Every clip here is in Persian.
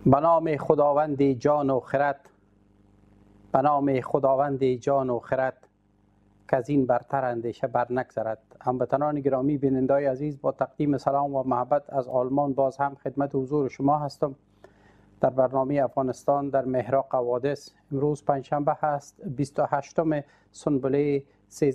به نام خداوند جان و خرد، به نام خداوند جان و خرد، که از این برتر اندیشه بر نگذرد. هموطنان گرامی، بینندگان عزیز، با تقدیم سلام و محبت از آلمان باز هم خدمت حضور شما هستم در برنامه افغانستان در محراق حوادث. امروز پنجشنبه هست، 28 سنبله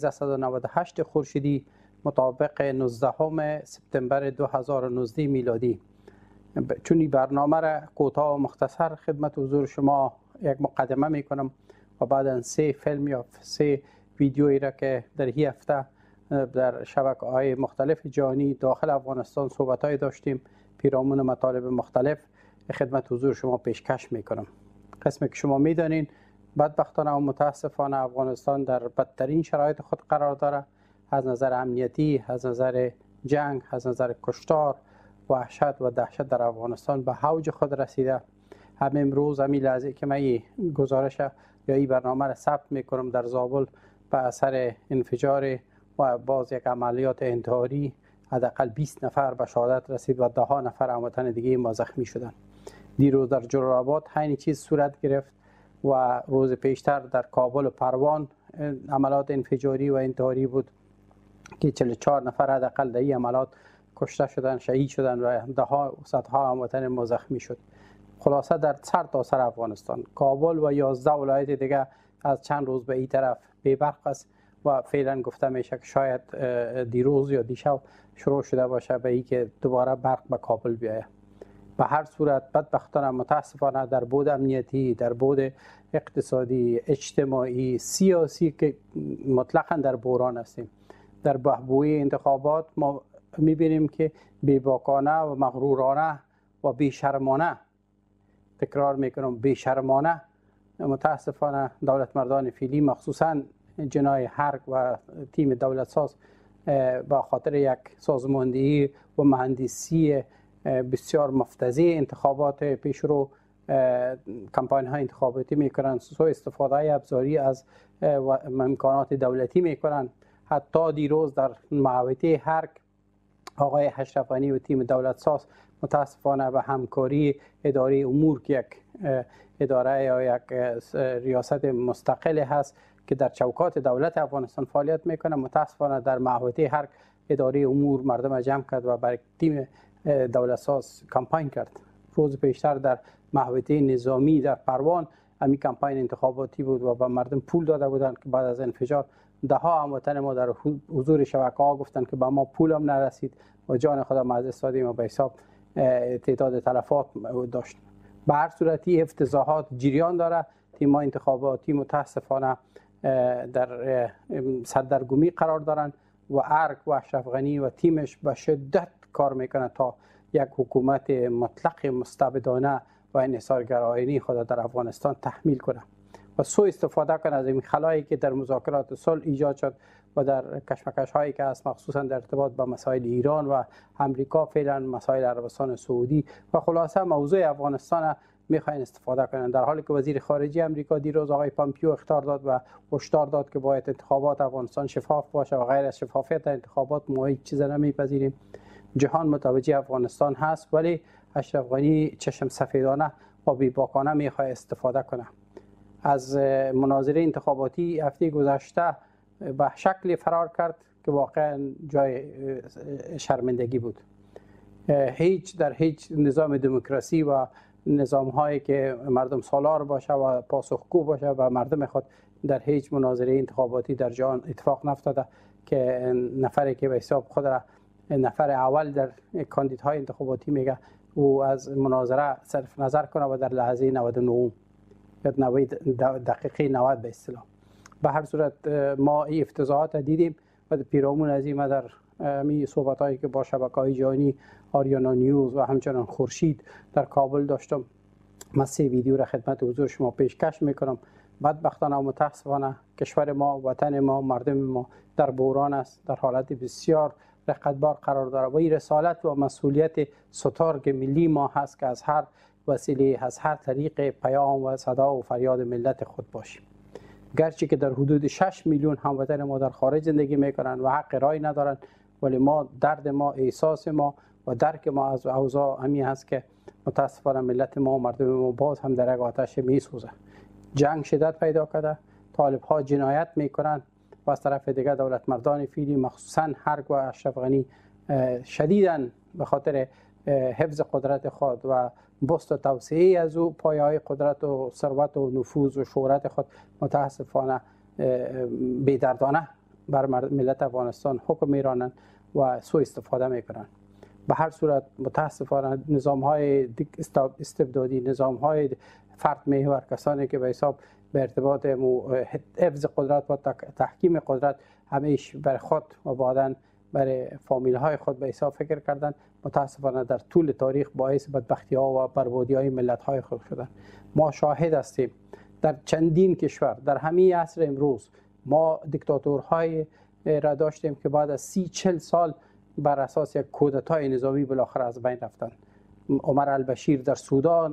1398 خورشیدی، مطابق 19 سپتامبر 2019 میلادی. چون این برنامه را کوتاه و مختصر خدمت حضور شما یک مقدمه میکنم و بعدا 3 فیلم یا 3 ویدیویی را که در این هفته در شبکه‌های مختلف جهانی داخل افغانستان صحبت‌های داشتیم، پیرامون مطالب مختلف خدمت حضور شما پیشکش میکنم. قسمی که شما میدانین، بدبختانه و متاسفانه افغانستان در بدترین شرایط خود قرار داره، از نظر امنیتی، از نظر جنگ، از نظر کشتار، وحشت و دهشت در افغانستان به اوج خود رسیده. همین امروز همین لحظه که من گزارش یا این برنامه را ثبت میکنم، در زابل به اثر انفجار و باز یک عملیات انتحاری حداقل 20 نفر به شهادت رسید و 10 نفر هموطن دیگه ما زخمی شدند. دیروز در جلال‌آباد همین چیز صورت گرفت و روز پیشتر در کابل و پروان عملیات انفجاری و انتحاری بود که 44 نفر حداقل در این عملیات کشته شدند، شهید شدند و دهها و صدها هموطن ما زخمی شد. خلاصه در سر تا سر افغانستان، کابل و 11 ولایت دیگه از چند روز به این طرف بی برق است و فعلا گفته میشه که شاید دیروز یا دیشب شروع شده باشه به این که دوباره برق به کابل بیاید. به هر صورت بدبختانه متاسفانه در بود امنیتی، در بود اقتصادی، اجتماعی، سیاسی که مطلقاً در بحران هستیم. در بهبوی انتخابات ما میبینیم که بیباکانه و مغرورانه و بیشرمانه، تکرار میکنم بیشرمانه، متاسفانه دولت مردان فعلی مخصوصا جنای حرق و تیم دولت ساز با خاطر یک سازماندهی و مهندسی بسیار مفتضی انتخابات پیشرو کمپاین های انتخاباتی میکنن، سوء استفاده ابزاری از امکانات دولتی میکنن. حتی دیروز در محوطه حرق آقای اشرف غنی و تیم دولت ساز متاسفانه به همکاری اداره امور که یک اداره یا یک ریاست مستقل هست که در چوکات دولت افغانستان فعالیت میکنه، متاسفانه در محوطه حرق اداره امور مردم جمع کرد و برای تیم دولت ساز کمپاین کرد. روز پیشتر در محوطه نظامی در پروان همین کمپاین انتخاباتی بود و به مردم پول داده بودند که بعد از انفجار 10 هموطن ما در حضور شبکه‌ها گفتند که به ما پول هم نرسید و جان خودم از دست دادیم و به حساب تعداد تلفات داشت. به هر صورتی افتضاحات جریان داره. تیم انتخاباتی متاسفانه در سردرگمی قرار دارند و ارگ و اشرف غنی و تیمش به شدت کار میکنه تا یک حکومت مطلق مستبدانه و انحصارگرایانه خود در افغانستان تحمیل کنه و سوء استفاده کنه از این خلایی که در مذاکرات صلح ایجاد شد و در کشمکش هایی که هست، مخصوصا در ارتباط با مسائل ایران و امریکا، فعلا مسائل عربستان سعودی و خلاصه موضوع افغانستان میخواین استفاده کنند. در حالی که وزیر خارجه امریکا دیروز آقای پامپیو اخطار داد و هشدار داد که باید انتخابات افغانستان شفاف باشه و غیر از شفافیت انتخابات ما هیچ چیز نمیپذیریم. جهان متوجه افغانستان هست، ولی اشرف غنی چشم سفیدانه و بیباکانه میخواد استفاده کنه. از مناظره انتخاباتی هفته گذشته به شکلی فرار کرد که واقعا جای شرمندگی بود. در هیچ نظام دموکراسی و نظام هایی که مردم سالار باشه و پاسخگو باشه و مردم خود، در هیچ مناظره انتخاباتی در جهان اتفاق نفتاده که نفری که به حساب خود را نفر اول در کاندیدهای انتخاباتی میگه او از مناظره صرف نظر کنه و در لحظه 99 یا 90 دقیقه 90 به اصطلاح. به هر صورت ما این افتضاحات دیدیم و پیرامون از این در می صحبت هایی که با شبکه‌های جهانی آریانا نیوز و همچنان خورشید در کابل داشتم، من 3 ویدیو را خدمت حضور شما پیشکش میکنم. بدبختانه و متاسفانه کشور ما، وطن ما، مردم ما در بحران است، در حالت بسیار رقتبار قرار داره و این رسالت و مسئولیت ستارگ ملی ما هست که از هر وسیله، از هر طریق پیام و صدا و فریاد ملت خود باشیم. گرچه که در حدود 6 میلیون هموطن ما در خارج زندگی میکنن و حق رای ندارن، ولی ما درد ما، احساس ما و درک ما از اوضاع همین هست که متاسفانه ملت ما و مردم ما باز هم در یک آتش میسوزه. جنگ شدت پیدا کرده، طالب ها جنایت میکنند و از طرف دیگه دولت مردان فعلی مخصوصا هرگ و اشرف غنی شدیداً به خاطر حفظ قدرت خود و بست و توسعه از او پایه‌های قدرت و ثروت و نفوذ و شهرت خود متاسفانه بی‌دردانه بر ملت افغانستان حکم میرانند و سوء استفاده میکنند. به هر صورت متاسفانه نظام‌های استبدادی، نظام‌های فرد محور، کسانی که به حساب به ارتباط حفظ قدرت و تحکیم قدرت همیشه بر خود و بعداً برای فامیل‌های خود به حساب فکر کردند، متاسفانه در طول تاریخ باعث بدبختی‌ها و بربادی‌های ملت‌های خود شدند. ما شاهد هستیم در چندین کشور در همین عصر امروز ما دیکتاتورهای را داشتیم که بعد از 30-40 سال بر اساس یک کودتای نظامی بالاخره از بین رفتند. عمر البشیر در سودان،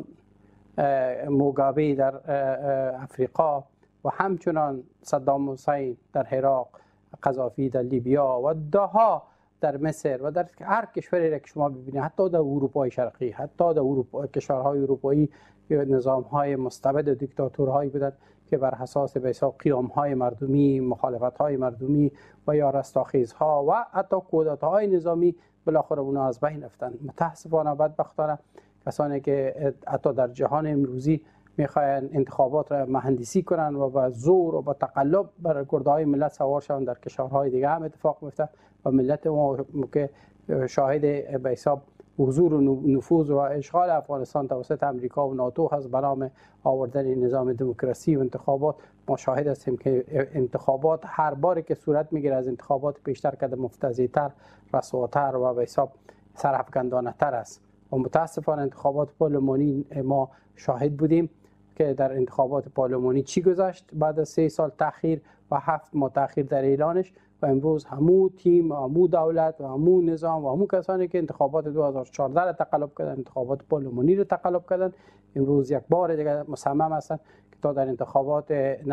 موگابی در افریقا و همچنان صدام حسین در عراق، قذافی در لیبیا و داها در مصر و در هر کشوری را که شما ببینید، حتی در اروپای شرقی، حتی در کشورهای اروپایی نظام‌های مستبد و دیکتاتورهایی بودند که بر اساس به حساب قیام‌های مردمی، مخالفت‌های مردمی و یا رستاخیزها و حتی کودتاهای نظامی بالاخره اونها از بین رفتند. متاسفانه بدبختانه کسانی که حتی در جهان امروزی میخواین انتخابات را مهندسی کنند و با زور و با تقلب بر گرده‌های ملت سوار شوند، در کشورهای دیگه هم اتفاق میفته و ملت ما که شاهد به حساب حضور و نفوذ و اشغال افغانستان توسط امریکا و ناتو هست به نام آوردن نظام دموکراسی و انتخابات، ما شاهد هستیم که انتخابات هر باری که صورت میگیره از انتخابات پیشتر کده مفتضی‌تر، رسواتر و به حساب سرافکندانه‌تر است. و متاسفانه انتخابات پارلمانی ما شاهد بودیم که در انتخابات پارلمانی چی گذشت بعد از 3 سال تأخیر و 7 ماه تأخیر در اعلانش، و امروز همو تیم و همو دولت و همو نظام و همو کسانی که انتخابات 2014 را تقلب کردن، انتخابات پارلمانی را تقلب کردن، امروز یک بار دیگه مصمم هستند که تا در انتخابات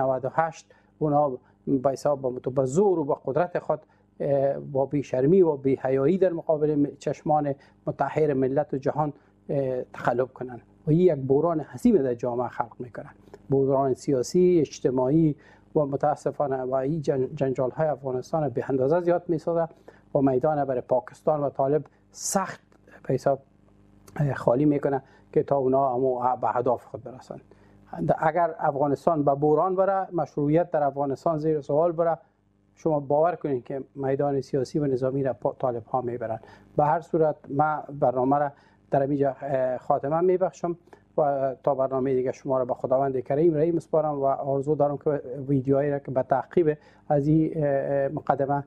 98 اونا به حساب با زور و با قدرت خود با بیشرمی و بی‌حیایی در مقابل چشمان متحیر ملت و جهان تقلب کنند و این یک بحران حسیم در جامعه خلق میکنه، بحران سیاسی، اجتماعی و متاسفانه و این جنجال های افغانستان به اندازه زیاد میسازه و میدان برای پاکستان و طالب سخت به حساب خالی میکنه که تا اونا به اهداف خود برسند. اگر افغانستان به بحران بره، مشروعیت در افغانستان زیر سوال بره، شما باور کنید که میدان سیاسی و نظامی را طالب ها میبرند. به هر صورت من برنامه را در اینجا خاتمه میبخشم و تا برنامه دیگه شما را به خداوند کریم رحیم میسپارم و آرزو دارم که ویدیوهایی را که به تعقیب از این مقدمه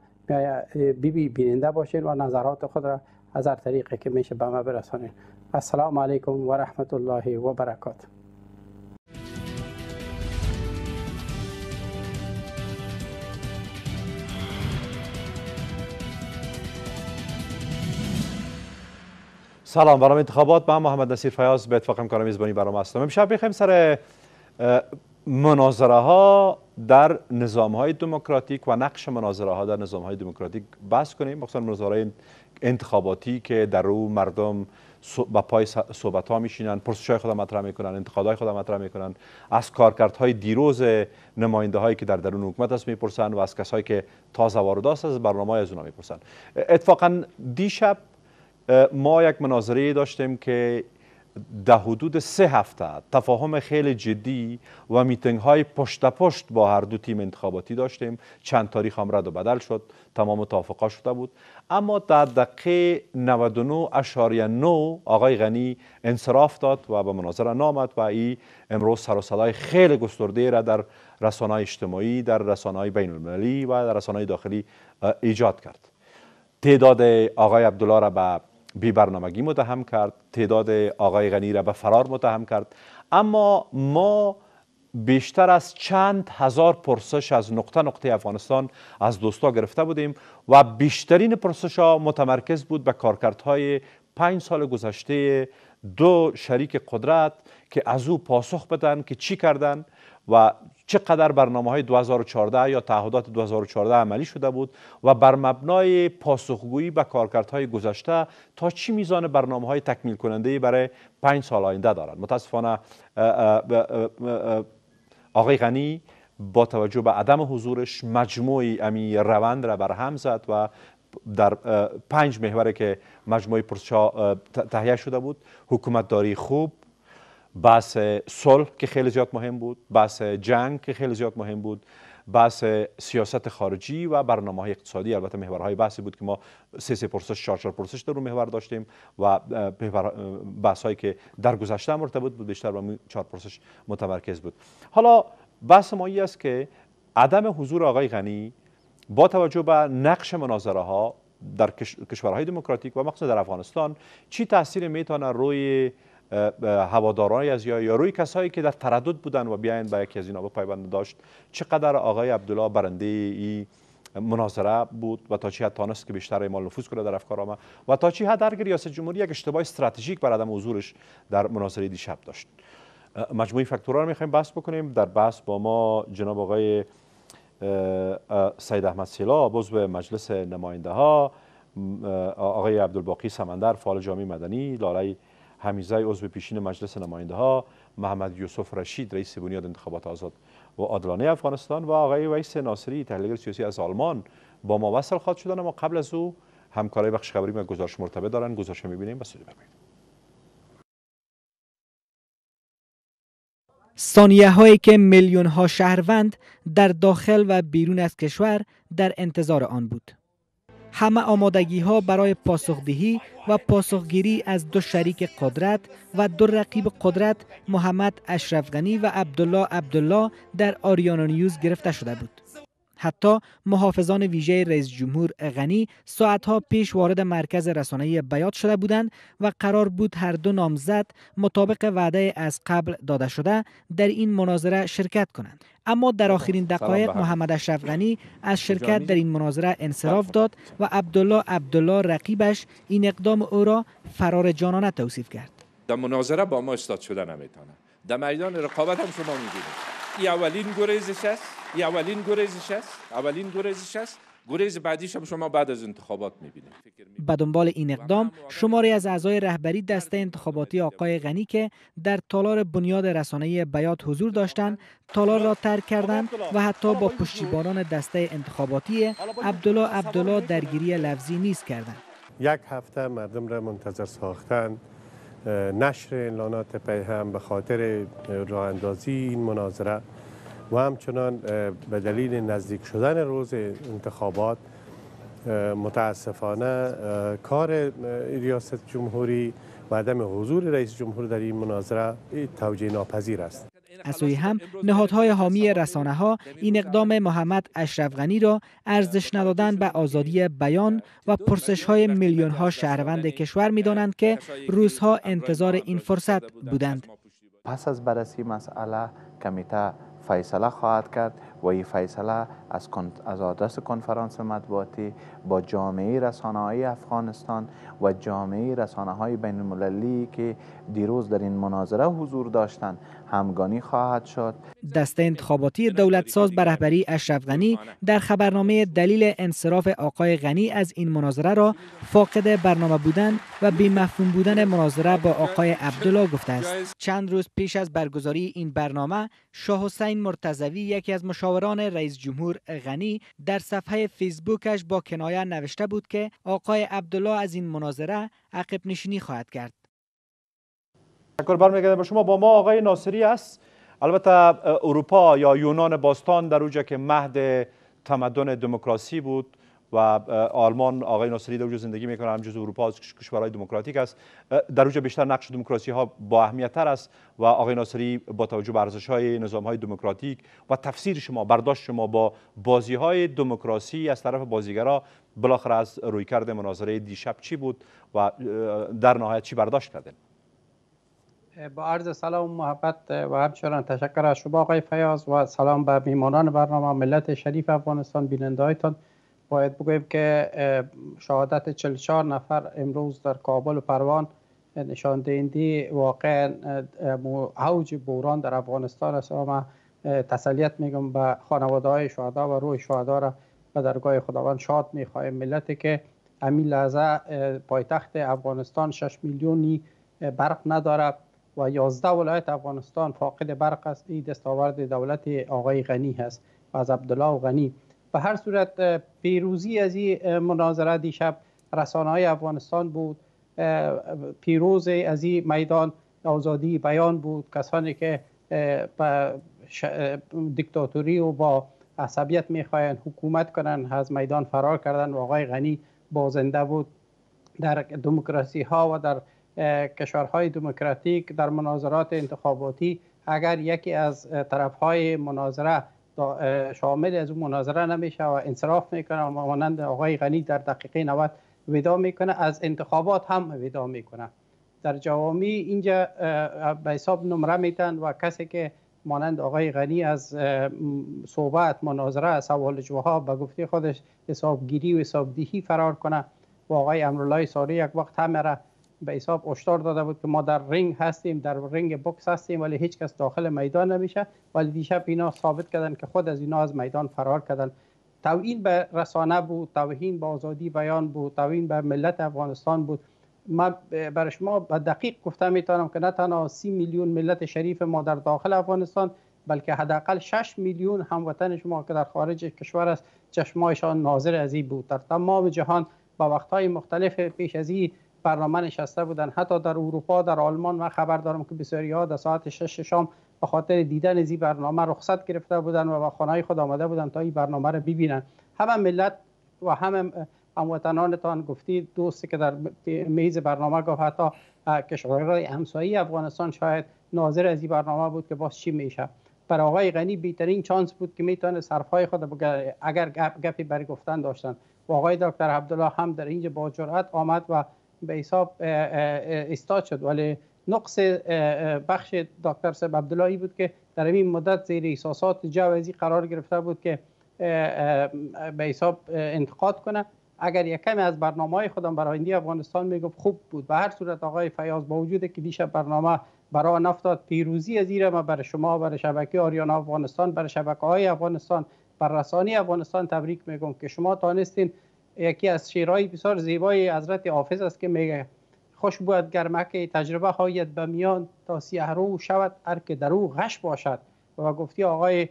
بیننده باشین و نظرات خود را از هر طریقی که میشه به ما برسانید. السلام علیکم و رحمت الله و برکاته. سلام، برنامه انتخابات. من محمد نصیر فیاض به اتفاق همکارم میزبانی برنامه هستم. امشب میخوایم سر مناظره ها در نظام های دموکراتیک و نقش مناظره ها در نظام های دموکراتیک بحث کنیم، مخصوصا مناظره انتخاباتی که در او مردم با پای صحبت ها میشینن، پرسش های خود مطرح میکنن، انتقادهای خود مطرح میکنن، از کارکردهای دیروز نماینده هایی که در درون حکومت است میپرسن و از کسایی که تازه وارد است از برنامه‌های از اونها میپرسن. اتفاقا دیشب ما یک مناظره داشتیم که در حدود 3 هفته تفاهم خیلی جدی و میتینگ های پشت پشت با هر دو تیم انتخاباتی داشتیم. چند تاریخ هم رد و بدل شد، تمام توافقا شده بود، اما در دقیقه 99.9 آقای غنی انصراف داد و به مناظره نامد و این امروز سر و صدای خیلی گسترده را در رسانه‌های اجتماعی، در رسانه‌های بین المللی و در رسانه‌های داخلی ایجاد کرد. تعداد آقای عبدالله را به بی برنامگی متهم کرد، تعداد آقای غنی را به فرار متهم کرد، اما ما بیشتر از چند هزار پرسش از نقطه نقطه افغانستان از دوستا گرفته بودیم و بیشترین پرسش ها متمرکز بود به کارکردهای 5 سال گذشته دو شریک قدرت که از او پاسخ بدن که چی کردن و چقدر برنامه‌های 2014 یا تعهدات 2014 عملی شده بود و بر مبنای پاسخگویی به کارکردهای گذشته تا چی میزان برنامه‌های تکمیل کننده برای 5 سال آینده دارند. متاسفانه آقای غنی با توجه به عدم حضورش مجموعی امی روند را برهم زد و در 5 محوره که مجموعه پرسش‌ها تهیه شده بود: حکومتداری خوب، بحث صلح که خیلی زیاد مهم بود، بحث جنگ که خیلی زیاد مهم بود، بحث سیاست خارجی و برنامه‌های اقتصادی. البته محورهای بحثی بود که ما 3 پرسش 4 پرسش در اون محور داشتیم و بحث‌هایی که در گذشته مرتبط بود بیشتر با 4 پرسش متمرکز بود. حالا بحث ما این است که عدم حضور آقای غنی با توجه به نقش مناظره ها در کشورهای دموکراتیک و مخصوصا در افغانستان چی تاثیر میتونه روی هواداران از یا روی کسایی که در تردد بودن و بیاین به یکی از اینا بپیوند داشت؟ چقدر آقای عبدالله برنده این مناظره بود و تا چی حد تانست که بیشتر اعمال نفوذ کنه در افکار عامه و تا چی حد اگر ریاست جمهوری یک اشتباه استراتژیک بر عدم حضورش در مناظره دیشب داشت؟ مجموعی فاکتورها رو میخوایم بحث بکنیم. در بحث با ما جناب آقای سید احمد سیلاب عضو مجلس نماینده ها، آقای عبدالباقی سمندر فعال جامعه مدنی، لاله حمیزه عضو پیشین مجلس نماینده ها، محمد یوسف رشید رئیس بنیاد انتخابات آزاد و عادلانه افغانستان و آقای ویس ناصری تحلیلگر سیاسی از آلمان با ما وصل خواهد شدن. اما قبل از او همکارای بخش خبری ما گزارش مرتبط دارن. گزارش می‌بینیم. بسیار ببینیم. ثانیه هایی که میلیون ها شهروند در داخل و بیرون از کشور در انتظار آن بود. همه آمادگی ها برای پاسخدهی و پاسخگیری از دو شریک قدرت و دو رقیب قدرت محمد اشرف غنی و عبدالله در آریانا نیوز گرفته شده بود. حتی محافظان ویژه رئیس جمهور غنی ساعتها پیش وارد مرکز رسانه‌ای بیات شده بودند و قرار بود هر دو نامزد مطابق وعده از قبل داده شده در این مناظره شرکت کنند. اما در آخرین دقایق محمد اشرف غنی از شرکت در این مناظره انصراف داد و عبدالله رقیبش این اقدام او را فرار جانانه توصیف کرد. در مناظره با ما استاد شده نمیتونه. در میدان رقابت هم شما می‌بینید. این اولین گریزش است. گریز بعدیش هم شما بعد از انتخابات می‌بینید. به دنبال این اقدام شماری از اعضای رهبری دسته انتخاباتی آقای غنی که در تالار بنیاد رسانه‌ای بیات حضور داشتند، تالار را ترک کردند و حتی با پشتیبانان دسته انتخاباتی عبدالله درگیری لفظی نیز کردند. یک هفته مردم را منتظر ساختند. نشر اعلانات پیهم به خاطر راه اندازی این مناظره و همچنان به دلیل نزدیک شدن روز انتخابات متاسفانه کار ریاست جمهوری و عدم حضور رئیس جمهور در این مناظره توجیه ناپذیر است. از سوی هم نهادهای حامی رسانه‌ها این اقدام محمد اشرف غنی را ارزش ندادن به آزادی بیان و پرسش‌های میلیون‌ها شهروند کشور می‌دانند که روزها انتظار این فرصت بودند. پس از بررسی مسئله کمیته فیصله خواهد کرد و این فیصله از آدرس کنفرانس مطبوعاتی با جامعه رسانه‌های افغانستان و جامعه رسانه‌های بین المللی که دیروز در این مناظره حضور داشتند همگانی خواهد شد. دسته انتخاباتی دولتساز به رهبری اشرف غنی در خبرنامه دلیل انصراف آقای غنی از این مناظره را فاقد برنامه بودن و بی‌مفهوم بودن مناظره با آقای عبدالله گفته است. چند روز پیش از برگزاری این برنامه، شاه حسین مرتضوی یکی از مشاوران رئیس جمهور غنی در صفحه فیسبوکش با کنایه نوشته بود که آقای عبدالله از این مناظره عقب نشینی خواهد کرد. تشکر. برمیگردم به شما. با ما آقای ناصری است. البته اروپا یا یونان باستان در اوجه که مهد تمدن دموکراسی بود و آلمان، آقای ناصری در اونجا زندگی میکنه، هم جزو اروپا از کشورهای دموکراتیک است. در اونجا بیشتر نقش دموکراسی ها با اهمیت تر است و آقای ناصری با توجه به ارزش های نظام های دموکراتیک و تفسیر شما، برداشت شما با بازی های دموکراسی از طرف بازیگرا، بالاخره از رویکرد مناظره دیشب چی بود و در نهایت چی برداشت کردن؟ با عرض سلام و محبت و همچنان تشکر از شما آقای فیاض و سلام به میهمانان برنامه ملت شریف افغانستان. بیننده‌هایتان باید بگویم که شهادت 44 نفر امروز در کابل و پروان نشان دهنده واقعا اوج بحران در افغانستان است. و من تسلیت میگم به خانواده های شهدا و روح شهدا را به درگاه خداوند شاد میخواهیم. ملتی که همین لحظه پایتخت افغانستان 6 میلیونی برق نداره و 11 ولایت افغانستان فاقد برق است. این دستاورد دولت آقای غنی هست و از عبدالله غنی. به هر صورت پیروزی از این مناظره دیشب رسانه‌های افغانستان بود. پیروز از این میدان آزادی بیان بود. کسانی که با دیکتاتوری و با عصبیت میخواین حکومت کنن از میدان فرار کردن و آقای غنی بازنده بود. در دموکراسی ها و در کشورهای دموکراتیک در مناظرات انتخاباتی اگر یکی از طرف های مناظره شامل از اون مناظره نمیشه و انصراف میکنه و مانند آقای غنی در دقیقه 90 وداع میکنه، از انتخابات هم وداع میکنه. در جوامع اینجا به حساب نمره میتن و کسی که مانند آقای غنی از صحبت، مناظره، سوال جواب به گفته خودش حسابگیری و حسابدهی فرار کنه و آقای امرالله صاری یک وقت همه را به حساب هشدار داده بود که ما در رینگ هستیم، در رینگ بوکس هستیم، ولی هیچ کس داخل میدان نمیشه. ولی دیشب اینا ثابت کردن که خود از اینا از میدان فرار کردن. توهین به رسانه بود، توهین به آزادی بیان بود، توهین به ملت افغانستان بود. من برای شما به دقیق گفته میتونم که نه تنها 30 میلیون ملت شریف ما در داخل افغانستان، بلکه حداقل 6 میلیون هموطن شما که در خارج کشور است چشمایشان ناظر از این بود. در تمام جهان با وقتهای مختلف پیش از این برنامه نشسته بودن. حتی در اروپا، در آلمان من خبر دارم که بسیاری‌ها در ساعت 6 شام به خاطر دیدن این برنامه رخصت گرفته بودن و به خانه‌های خود آمده بودن تا این برنامه را ببینن. همه ملت و همه هموطنانتان گفتید، دوستی که در میز برنامه گفت حتی کشورهای همسایه افغانستان شاید ناظر از این برنامه بود که باز چی میشه. برای آقای غنی بهترین چانس بود که میتونه صرفهای خود بگه اگر گپی برای گفتن داشتن. و آقای دکتر عبدالله هم در اینجا با جرأت آمد و به حساب استاد شد. ولی نقص بخش دکتر صاحب عبداللهی بود که در این مدت زیر احساسات جوازی قرار گرفته بود که به حساب انتقاد کنه. اگر یک کمی از برنامه‌های خودم برای آینده افغانستان میگفت خوب بود. به هر صورت آقای فیاض با وجود که دیشب برنامه برای نفتاد، پیروزی از ایره ما برای شما، برای شبکه آریانا افغانستان، برای شبکه‌های افغانستان، بر رسانه افغانستان تبریک میگم که شما تانستین. یکی از شعرهای بسیار زیبای حضرت حافظ است که میگه خوش بود گرمک تجربه هایت به میان تا سیه رو شود هر که در او غش باشد. و گفتی آقای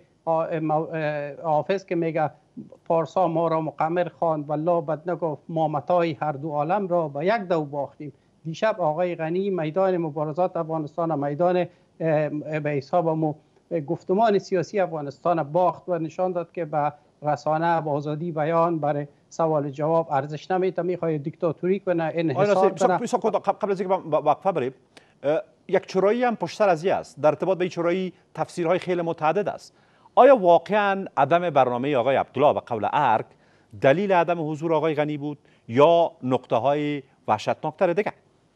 حافظ که میگه پارسا ما را مقمر خواند والله بد نگفت ما متاع هر دو عالم را به یک دو باختیم. دیشب آقای غنی میدان مبارزات افغانستان و میدان به حساب گفتمان سیاسی افغانستان باخت و نشان داد که به رسانه، به آزادی بیان، برای سوال جواب ارزش نمیده، میخواد دیکتاتوری کنه، انحصار کنه. قبل از اینکه وقفه بریم، یک چرایی هم پشت سر از است. در ارتباط به این چرایی تفسیرهای خیلی متعدد است. آیا واقعا عدم برنامه آقای عبدالله به قول ارگ دلیل عدم حضور آقای غنی بود یا نقطه های وحشتناکتر دیگر؟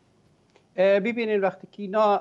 ببینید وقتی که اینا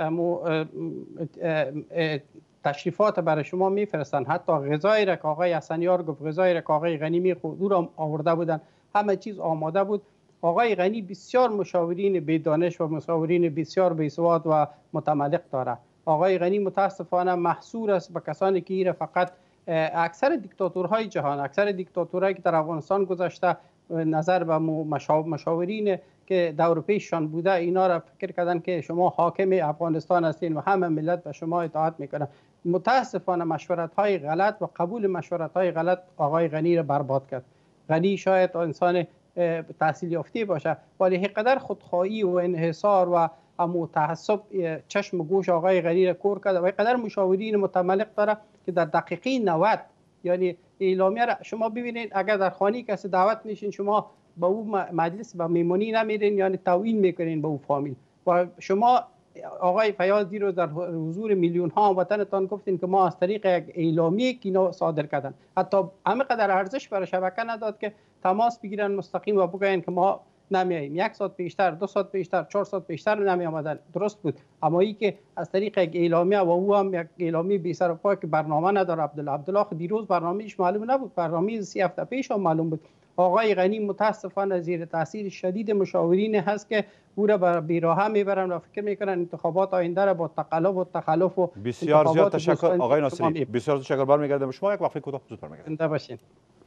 تشریفات برای شما میفرستن، حتی غذایی را که آقای حسنیار گفت غذایی را که آقای غنی میخورد او را آورده بودن، همه چیز آماده بود. آقای غنی بسیار مشاورین بی‌دانش و مشاورین بسیار بی‌سواد و متملق داره. آقای غنی متاسفانه محصور است به کسانی که ایره فقط اکثر دیکتاتورهای جهان، اکثر دیکتاتورهایی که در افغانستان گذشته نظر به مشاورین که دور پیششان بوده اینا را فکر کردن که شما حاکم افغانستان هستین و همه ملت به شما اطاعت میکنه. متاسفانه مشورت های غلط و قبول مشورت های غلط آقای غنی را برباد کرد. غنی شاید انسان تحصیل یافته باشه ولی اینقدر خودخواهی و انحصار و تعصب چشم و گوش آقای غنی را کور کرده و اینقدر مشاورین متملق داره که در دقیقه 90 یعنی اعلامیه را شما ببینید اگر در خانه کسی دعوت میشین شما با او مجلس با میمونی نمیرین، یعنی توهین میکنین به او فامیل. و شما آقای فیاض دیروز در حضور میلیون ها هموطنتان گفتین که ما از طریق یک اعلامیه که اینا صادر کردن حتی همه قدر ارزش برای شبکه نداد که تماس بگیرن مستقیم و بگن که ما نمیاییم. 1 ساعت پیشتر، 2 ساعت پیشتر، 4 ساعت پیشتر نمی آمدن. درست بود. اما ای که از طریق یک اعلامیه و او هم یک اعلامیه بی سر و پا که برنامه نداره. عبدالله دیروز برنامه‌اش معلوم نبود، برنامه 3 هفته پیش هم معلوم بود. آقای غنی متاسفانه زیر تاثیر شدید مشاورین هست که او را به بیراهه میبرن و فکر میکنن انتخابات آینده را با تقلب و تخلف و بسیار زیاد تشکر آقای ناصری. بسیار تشکر. برمیگردم شما یک وقفه کوتاه زود برمیگردیم. زنده باشین.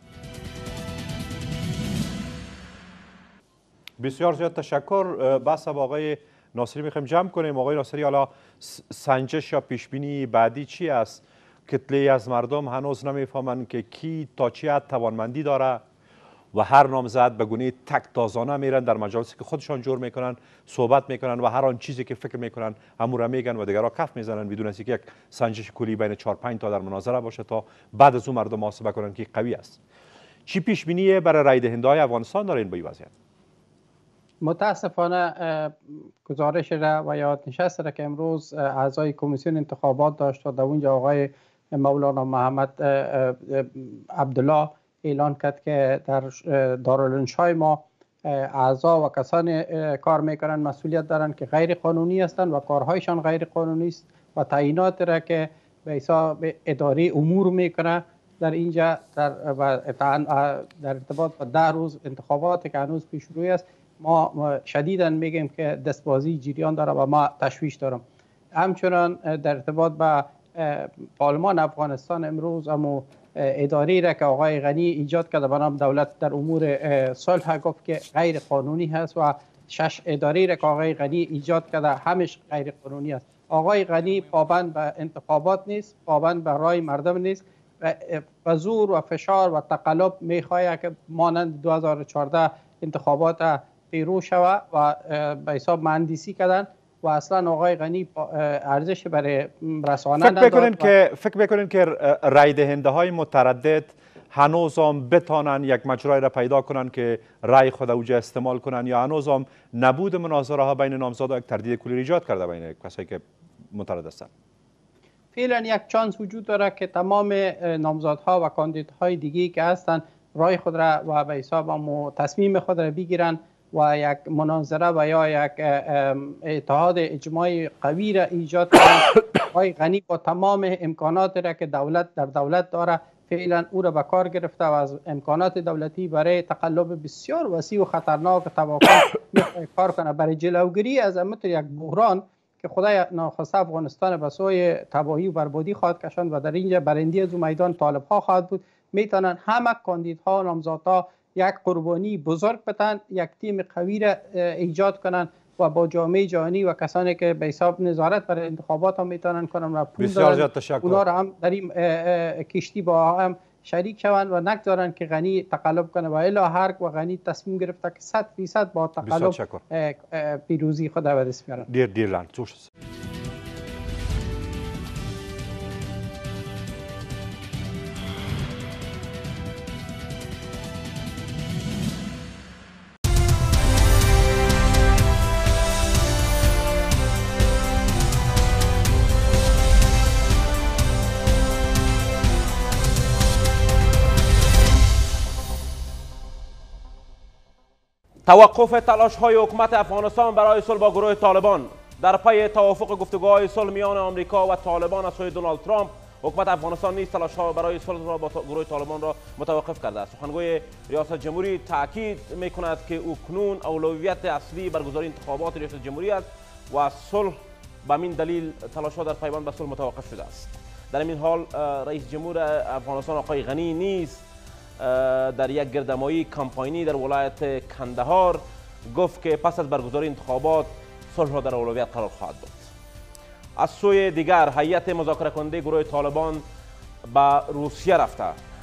بسیار زیاد تشکر. بحث با آقای ناصری میخوایم جمع کنیم. آقای ناصری، حالا سنجش یا پیش بینی بعدی چی است؟ کتله از مردم هنوز نمیفهمند که کی تا چی حد توانمندی داره و هر نامزد به گونه تک تازانه میرن در مجالسی که خودشان جور میکنن، صحبت میکنن و هر آن چیزی که فکر میکنن همون را میگن و دیگرها کف میزنن بدون از اینکه یک سنجش کلی بین 4-5 تا در مناظره باشه تا بعد از اون مردم محاسبه کنن که قوی است. چی پیش بینی برای رای دهنده های افغانستان دارین با این وضعیت؟ متاسفانه گزارش را و یا نشست را که امروز اعضای کمیسیون انتخابات داشت و در اونجا آقای مولانا محمد عبدالله اعلان کرد که در دارالانشای ما اعضا و کسان کار میکنن مسئولیت دارن که غیر قانونی هستند و کارهایشان غیر قانونی است و تعیینات را که به حساب اداره امور میکنه در اینجا در ارتباط با 10 روز انتخابات که هنوز پیش روی است، ما شدیداً میگیم که دستبازی جریان داره و ما تشویش دارم. همچنان در ارتباط با پارلمان افغانستان امروز امو اداری را که آقای غنی ایجاد کرده به نام دولت در امور صلح گفت که غیر قانونی هست و 6 اداری را که آقای غنی ایجاد کرده همش غیر قانونی است. آقای غنی پابند به انتخابات نیست، پابند به رای مردم نیست و زور و فشار و تقلب میخواهد که مانند 2014 انتخابات پیرو شود و به حساب مهندسی کردن و اصلا آقای غنی ارزش برای رسانه نداد. فکر بکنین که رای دهنده های متردد هنوز هم بتانن یک مجرای را پیدا کنن که رای خود اوجه استعمال کنن، یا هنوز هم نبود مناظره ها بین نامزدها یک تردید کلی ایجاد کرده بین کسایی که متردد هستند؟ فعلا یک چانس وجود داره که تمام نامزدها و کاندیداهای دیگه که هستند رای خود را و به حساب تصمیم خود را بگیرن و یک مناظره و یا یک اتحاد اجتماعی قوی را ایجاد کنند. آقای غنی با تمام امکانات را که دولت داره فعلا او را به کار گرفته و از امکانات دولتی برای تقلب بسیار وسیع و خطرناک و تواکل کار کنه برای جلوگیری از مثل یک بحران که خدای ناخواسته افغانستان به سوی تباهی و بربادی خواهد کشاند و در اینجا برنده از میدان طالب ها خواهد بود. میتونن همه کاندیدها نامزدها یک قربانی بزرگ بدن، یک تیم قوی را ایجاد کنن و با جامعه جهانی و کسانی که به حساب نظارت بر انتخابات هم میتونن کنن و پول دارن اونا را هم در این کشتی با هم شریک شوند و نگذارن که غنی تقلب کنه و الا هر و غنی تصمیم گرفته که 100% با تقلب پیروزی خود به دست بیارن. دیر توقف تلاش‌های حکومت افغانستان برای صلح با گروه طالبان. در پی توافق گفتگوهای صلح میان آمریکا و طالبان از سوی دونالد ترامپ، حکومت افغانستان نیز تلاش‌ها برای صلح را با گروه طالبان را متوقف کرده است. سخنگوی ریاست جمهوری تاکید می‌کند که اکنون اولویت اصلی برگزاری انتخابات ریاست جمهوری است و صلح به همین دلیل تلاش‌ها در پیوند به صلح متوقف شده است. در این حال رئیس جمهور افغانستان آقای غنی نیز در یک گردمایی کمپاینی در ولایت کندهار گفت که پس از برگزاری انتخابات صلح را در اولویت قرار خواهد داد. از سوی دیگر هیئت مذاکره کننده گروه طالبان به روسیه رفته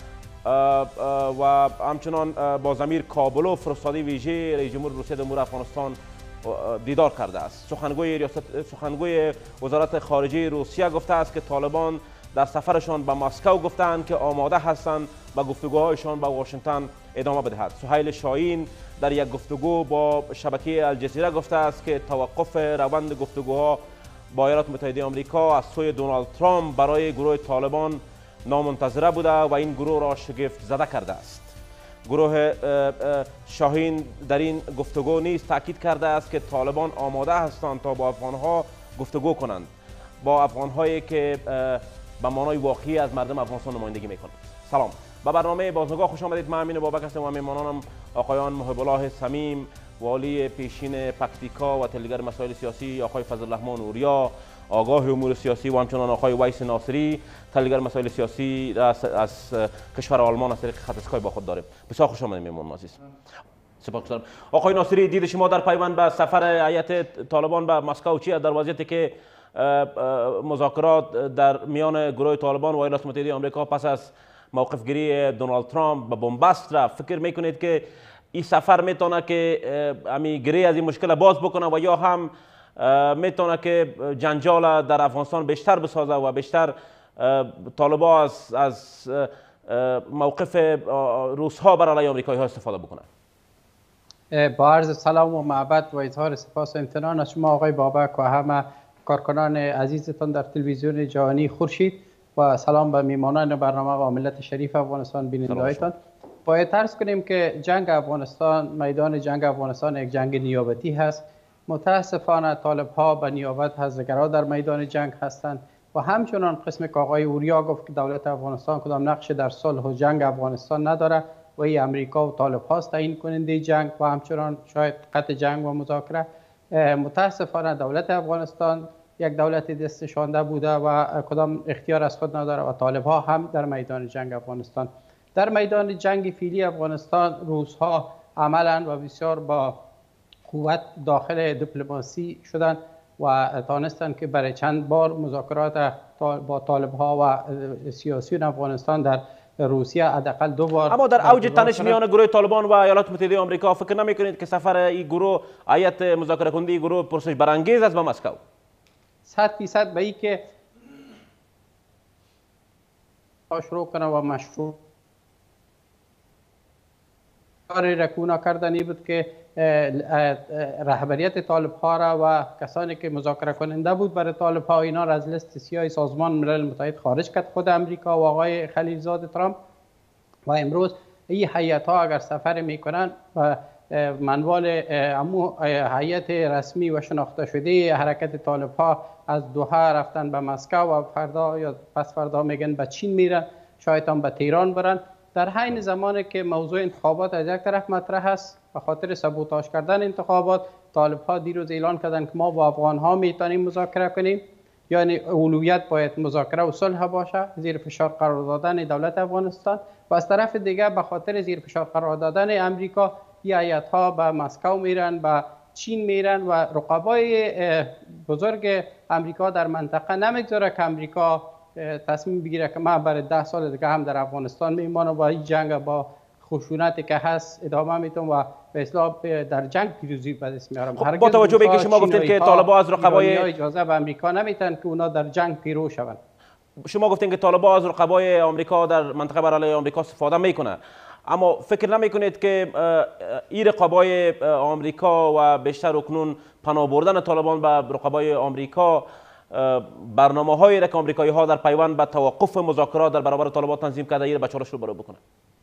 و همچنان با ضمیر کابل فرستاده ویژه رئیس جمهور روسیه در امور افغانستان دیدار کرده است. سخنگوی وزارت خارجه روسیه گفته است که طالبان در سفرشان به مسکو گفتند که آماده هستند به گفتگوهایشان با واشنگتن ادامه بدهد. سهیل شاهین در یک گفتگو با شبکه الجزیره گفته است که توقف روند گفتگوها با ایالات متحده آمریکا از سوی دونالد ترامپ برای گروه طالبان نامنتظره بوده و این گروه را شگفت زده کرده است. گروه شاهین در این گفتگو نیز تاکید کرده است که طالبان آماده هستند تا با افغانها گفتگو کنند، با افغانهایی که به معنای واقعی از مردم افغانستان نمایندگی میکنند. سلام. به برنامه بازنگاه خوش آمدید. من امین بابک هستم و میهمانانم آقایان محب الله صمیم، والی پیشین پکتیکا و تحلیلگر مسائل سیاسی، آقای فضل الرحمن اوریا، آگاه امور سیاسی، و همچنان آقای ویس ناصری، تحلیلگر مسائل سیاسی از کشور آلمان از طریق خط اسکایپ با خود داریم. بسیار خوش آمدید میهمان عزیز. سپاسگزارم. آقای ناصری، دید شما در پیوند به سفر هیئت طالبان به مسکو چی در وضعیتی که مذاکرات در میان گروه طالبان و ایالات متحده آمریکا پس از موقف گیری دونالد ترامپ به بنبست رفت، فکر میکنید که این سفر میتونه که امی گیری از این مشکل باز بکنه و یا هم میتونه که جنجال در افغانستان بیشتر بسازه و بیشتر طالبان از موقف روس‌ها بر علیه آمریکایی ها استفاده بکنه؟ با عرض سلام و محبت و اظهار سپاس و امتنان از شما آقای بابک و همه کارکنان عزیزتان در تلویزیون جهانی خورشید و سلام به میهمانان برنامه و ملت شریف افغانستان بیننده‌هایتان. باید عرض کنیم که جنگ افغانستان، میدان جنگ افغانستان یک جنگ نیابتی هست. متاسفانه طالب ها به نیابت هزگرا در میدان جنگ هستند و همچنان قسم که آقای اوریا گفت که دولت افغانستان کدام نقش در صلح و جنگ افغانستان نداره و این امریکا و طالب هاست تعیین کننده جنگ و همچنان شاید قطع جنگ و مذاکره. متاسفانه دولت افغانستان یک دولت دستشانده بوده و کدام اختیار از خود نداره و طالب ها هم در میدان جنگ افغانستان. در میدان جنگ فعلی افغانستان روس ها عملا و بسیار با قوت داخل دیپلماسی شدند و توانستند که برای چند بار مذاکرات با طالب ها و سیاسیون افغانستان در روسیه حداقل 2 بار. اما در اوج تنش میان گروه طالبان و ایالات متحده آمریکا فکر نمی‌کنید که سفر این گروه، هیئت مذاکره کننده گروه پرسش برانگیز است به مسکو؟ 100% به این که شروع کنه و مشروع کاری رکونا کردنی بود که رهبریت طالب ها را و کسانی که مذاکره کننده بود برای طالب ها اینا را از لیست سیاه سازمان ملل متحد خارج کرد خود امریکا و آقای خلیلزاد ترامپ. و امروز این هیئت ها اگر سفر میکنن و منوال هیئت رسمی و شناخته شده حرکت طالب ها از دوحه رفتن به مسکو و فردا یا پس فردا میگن به چین میرن، شاید هم به تهران برن. در حین زمانی که موضوع انتخابات از یک طرف مطرح است، به خاطر سابوتاژ کردن انتخابات طالب ها دیروز اعلان کردن که ما با افغان ها میتونیم مذاکره کنیم، یعنی اولویت باید مذاکره و صلح باشه، زیر فشار قرار دادن دولت افغانستان. و از طرف دیگه به خاطر زیر فشار قرار دادن امریکا هیئت ها به مسکو میرن، به چین میرن و رقبای بزرگ امریکا در منطقه نمیگذاره که امریکا تصمیم بگیره که من برای 10 سال دیگه هم در افغانستان میمانم و این جنگ با خشونتی که هست ادامه میتونم و به اصطلاح در جنگ پیروزی به دست میارم. خب با توجه به اینکه شما گفتید که طالبان از رقبای اجازه به امریکا نمیتن که اونا در جنگ پیرو شوند، شما گفتین که طالبان از رقبای آمریکا در منطقه بر علیه آمریکا استفاده میکنه، اما فکر نمیکنید که این رقبای آمریکا و بیشتر اکنون پناه بردن طالبان به رقبای آمریکا برنامه‌هایی را که آمریکایی ها در پیوند به توقف مذاکرات در برابر طالبان تنظیم کرده این به چالش رو برو بکنه؟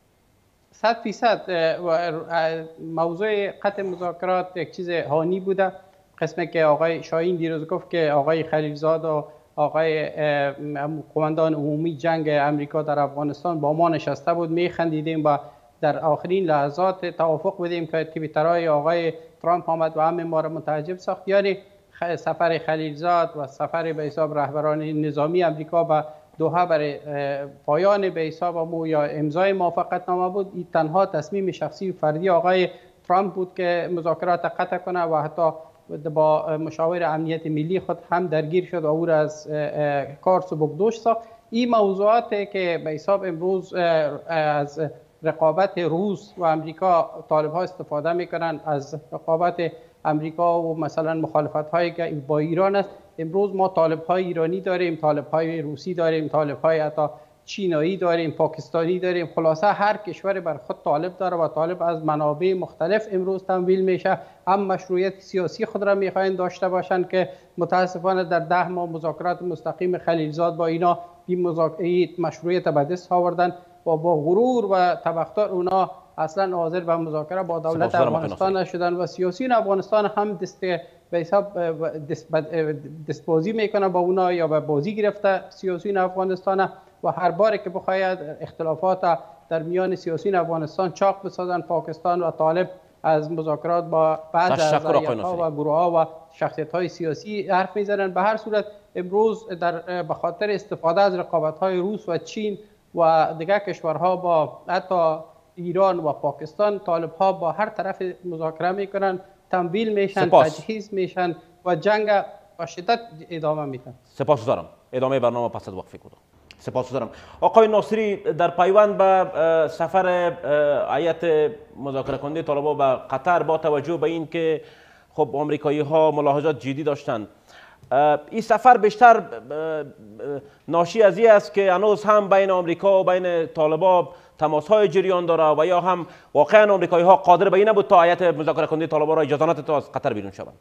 100% موضوع قطع مذاکرات یک چیز هانی بوده. قسمی که آقای شاهین دیروز گفت که آقای خلیلزاد و آقای قماندان عمومی جنگ امریکا در افغانستان با ما نشسته بود، میخندیدیم و در آخرین لحظات توافق بدیم که توییترهای آقای ترامپ آمد و همه ما را متعجب ساخت. یعنی سفر خلیلزاد و سفر به حساب رهبران نظامی امریکا به دوحه برای پایان به حساب مو یا امضای موافقتنامه بود، این تنها تصمیم شخصی و فردی آقای ترامپ بود که مذاکرات قطع کنه و حتی با مشاور امنیت ملی خود هم درگیر شد و او را از کار سبکدوش ساخت. این موضوعاتی که به حساب امروز از رقابت روس و امریکا طالب ها استفاده میکنن، از رقابت امریکا و مثلا مخالفت هایی که با ایران است. امروز ما طالب های ایرانی داریم، طالب های روسی داریم، طالب های حتی چینایی داریم، پاکستانی داریم. خلاصه هر کشور بر خود طالب داره و طالب از منابع مختلف امروز تمویل میشه. هم مشروعیت سیاسی خود را میخواین داشته باشند که متاسفانه در 10 ماه مذاکرات مستقیم خلیلزاد با اینا این مشروعیت به دست آوردن و با غرور و تبختر اونا اصلا حاضر به مذاکره با دولت افغانستان نشدن و سیاسیون افغانستان هم به حساب دستبازی میکنه با اونا یا به بازی گرفته سیاسیون افغانستان و هر باره که بخواید اختلافات در میان سیاسیون افغانستان چاق بسازن. پاکستان و طالب از مذاکرات با بعض از ها و گروه ها و شخصیت های سیاسی حرف میزنن. به هر صورت امروز به خاطر استفاده از رقابت های روس و چین و دیگر کشورها با حتی ایران و پاکستان، طالب ها با هر طرف مذاکره میکنن، تمویل میشن، تجهیز میشن و جنگ با شدت ادامه میدن. سپاسگزارم. ادامه برنامه پس از وقفه کوتاه. سپاسگزارم. آقای ناصری، در پیوند به سفر هیئت مذاکره کننده طالبان به قطر با توجه به این که خب آمریکایی ها ملاحظات جدی داشتند، این سفر بیشتر ناشی از این است که هنوز هم بین آمریکا و بین طالبان تماس های جریان داره و یا هم واقعا آمریکایی ها قادر به این نبود تا هیئت مذاکره کننده طالبان را اجازه نداد تا از قطر بیرون شوند؟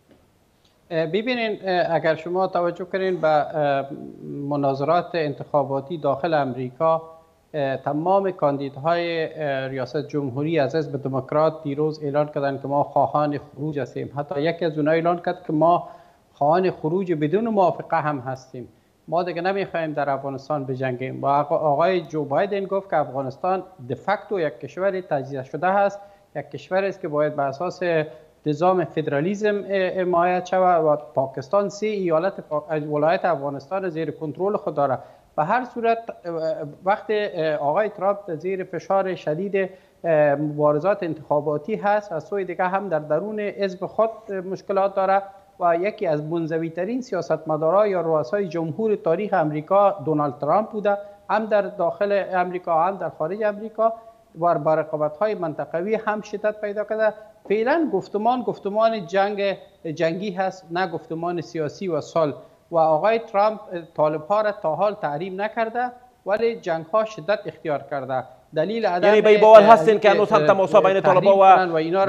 ببینین، اگر شما توجه کنین به مناظرات انتخاباتی داخل امریکا، تمام کاندیدهای ریاست جمهوری از حزب دموکرات دیروز اعلان کردند که ما خواهان خروج هستیم. حتی یکی از اونها اعلان کرد که ما خواهان خروج بدون موافقه هم هستیم. ما دیگه نمیخوایم در افغانستان بجنگیم. و آقای جو بایدن گفت که افغانستان دفکتو یک کشور تجزیه شده است، یک کشور است که باید بر اساس نظام فدرالیسم حمایت شود و پاکستان 3 ایالت ولایت افغانستان زیر کنترل خود داره. به هر صورت وقتی آقای ترامپ زیر فشار شدید مبارزات انتخاباتی هست، از سوی دیگه هم در درون حزب خود مشکلات داره و یکی از منزوی‌ترین سیاستمداران یا رؤسای جمهور تاریخ امریکا دونالد ترامپ بوده، هم در داخل امریکا هم در خارج امریکا و با رقابت‌های منطقوی هم شدت پیدا کرده. فعلا گفتمان جنگی هست، نه گفتمان سیاسی و صلح. و آقای ترامپ طالب‌ها را تا حال تحریم نکرده ولی جنگ‌ها شدت اختیار کرده. دلیل عدم یعنی به باور هستین که هنوز هم تماس‌ها بین طالبان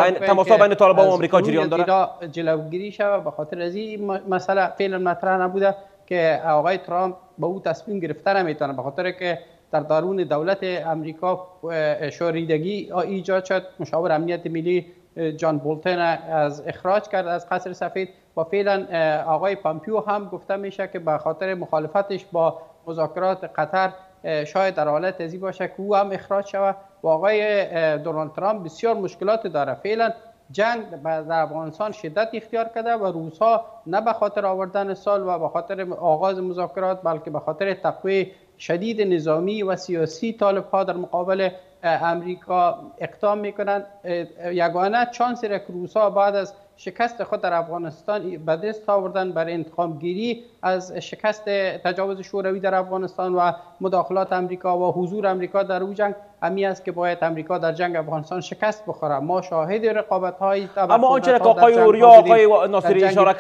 و آمریکا جریان داره؟ جلوگیری شود. به خاطر از این مسئله فعلا مطرح نبوده که آقای ترامپ به او تصمیم گرفته نمیتونه، به خاطر که در درون دولت امریکا شوریدگی ایجاد شد. مشاور امنیت ملی جان بولتن از اخراج کرد از قصر سفید و فعلا آقای پامپیو هم گفته میشه که به خاطر مخالفتش با مذاکرات قطر شاید در حالت ازی باشه که او هم اخراج شود. و آقای دونالد ترامپ بسیار مشکلات داره. فعلا جنگ در افغانستان شدت اختیار کرده و روس‌ها نه به خاطر آوردن سال و به خاطر آغاز مذاکرات بلکه به خاطر تقویت شدید نظامی و سیاسی طالب‌ها در مقابل امریکا اقدام میکنند. یگانه چانسی را که روس‌ها بعد از شکست خود در افغانستان به دست آوردن برای انتقام گیری از شکست تجاوز شوروی در افغانستان و مداخلات امریکا و حضور امریکا در او جنگ همی است که باید امریکا در جنگ افغانستان شکست بخوره. ما شاهد رقابت‌های اما آنچه که آقای اوریا آقای ناصری اشاره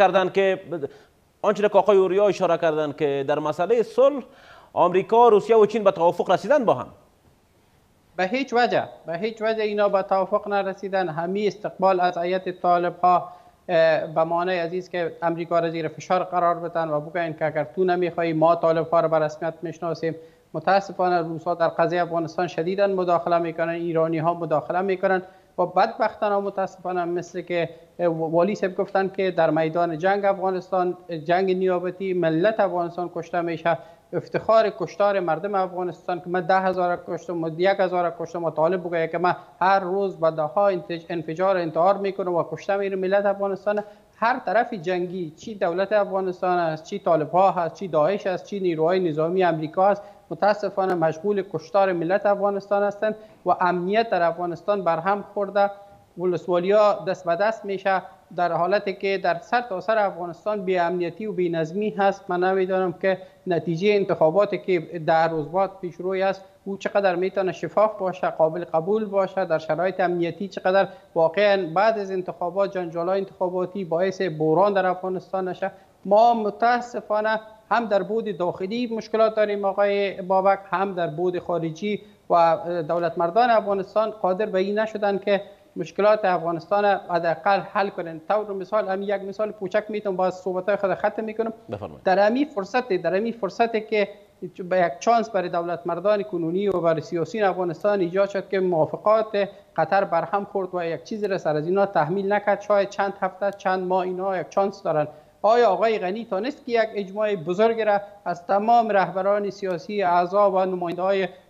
کردند که در مسئله صلح آمریکا، روسیه و چین به توافق رسیدن با هم. به هیچ وجه اینا به توافق نرسیدن. همین استقبال از هیئت طالب‌ها به معنی عزیز که امریکا را زیر فشار قرار بدن و بگن که اگر تو نمیخوای ما طالب‌ها را به رسمیت میشناسیم. متاسفانه روس‌ها در قضیه افغانستان شدیداً مداخله میکنن، ایرانی‌ها مداخله میکنن و بدبختانه متاسفانه مثل که والی صاحب گفتن که در میدان جنگ افغانستان، جنگ نیابتی، ملت افغانستان کشته میشه. افتخار کشتار مردم افغانستان که من 10,000 کشتم و 1,000 کشتم و طالب بگه که من هر روز با ده ها انفجار انتحار میکنم و کشته میره ملت افغانستان. هر طرف جنگی، چی دولت افغانستان است، چی طالب ها هست، چی داعش است، چی نیروهای نظامی امریکا است، متاسفانه مشغول کشتار ملت افغانستان هستند و امنیت در افغانستان برهم خورده. ولسوالیا دست به دست میشه در حالتی که در سرتاسر افغانستان بی امنیتی و بی نظمی هست. من نمیدانم که نتیجه انتخاباتی که 10 روز بعد پیش روی است او چقدر میتونه شفاف باشه، قابل قبول باشه در شرایط امنیتی، چقدر واقعا بعد از انتخابات جنجال‌های انتخاباتی باعث بحران در افغانستان نشه. ما متاسفانه هم در بود داخلی مشکلات داریم آقای بابک، هم در بود خارجی و دولت مردان افغانستان قادر به این نشدن که مشکلات افغانستان حداقل حل کنن. طور مثال هم یک مثال کوچک میتونم باز صحبت‌های خود ختم میکنم. در همین فرصتی که به یک چانس برای دولت مردان کنونی و برای سیاسیون افغانستان ایجاد شد که موافقات قطر برهم خورد و یک چیزی را سر از اینا تحمیل نکرد، شاید چند هفته چند ماه اینا یک چانس دارن. آیا آقای غنی تانست که یک اجماع بزرگ را از تمام رهبران سیاسی، اعضا و نماینده‌های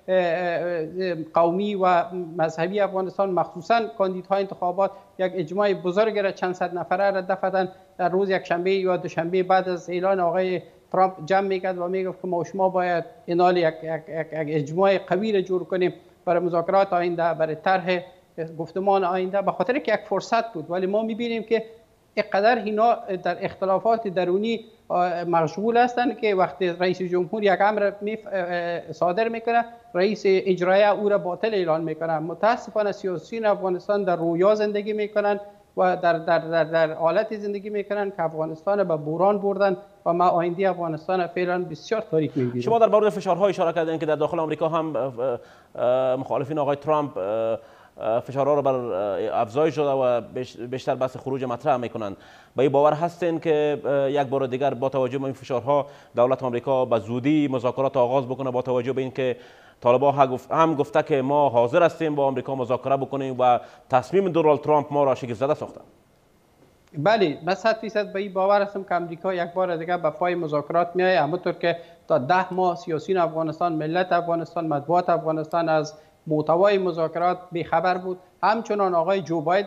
قومی و مذهبی افغانستان، مخصوصا کاندیدهای انتخابات، یک اجماع بزرگ را چند صد نفره را دفعتا در روز یکشنبه یا دوشنبه بعد از اعلان آقای ترامپ جمع میکرد و میگفت که ما شما باید اینال یک اجماع قوی را جور کنیم برای مذاکرات آینده، برای طرح گفتمان آینده، به خاطر که یک فرصت بود. ولی ما میبینیم که اینقدر اینا در اختلافات درونی مشغول هستند که وقتی رئیس جمهور یک امر صادر میکنه، رئیس اجرایی او را باطل اعلان میکنه. متاسفانه سیاسیون افغانستان در رویا زندگی میکنن و در حالت زندگی میکنن که افغانستان به بحران بردن و ما آینده افغانستان فعلا بسیار تاریک میبینیم. شما در مورد فشارها اشاره کردین که در داخل آمریکا هم مخالفین آقای ترامپ فشارها رو بر افزایش شده و بیشتر بحث خروج مطرح میکنند. به این باور هستین که یک بار دیگر با توجه به این فشارها دولت آمریکا به زودی مذاکرات آغاز بکنه، با توجه به اینکه طالبان هم گفته که ما حاضر هستیم با آمریکا مذاکره بکنیم و تصمیم دونالد ترامپ ما را شگفت زده ساخته؟ بله، من 100% به این باور هستم که امریکا یک بار دیگه به پای مذاکرات میایه، همونطور که تا 10 ماه سیاسیون افغانستان، ملت افغانستان، مطبوعات افغانستان از محتوای مذاکرات بیخبر بود. همچنان آقای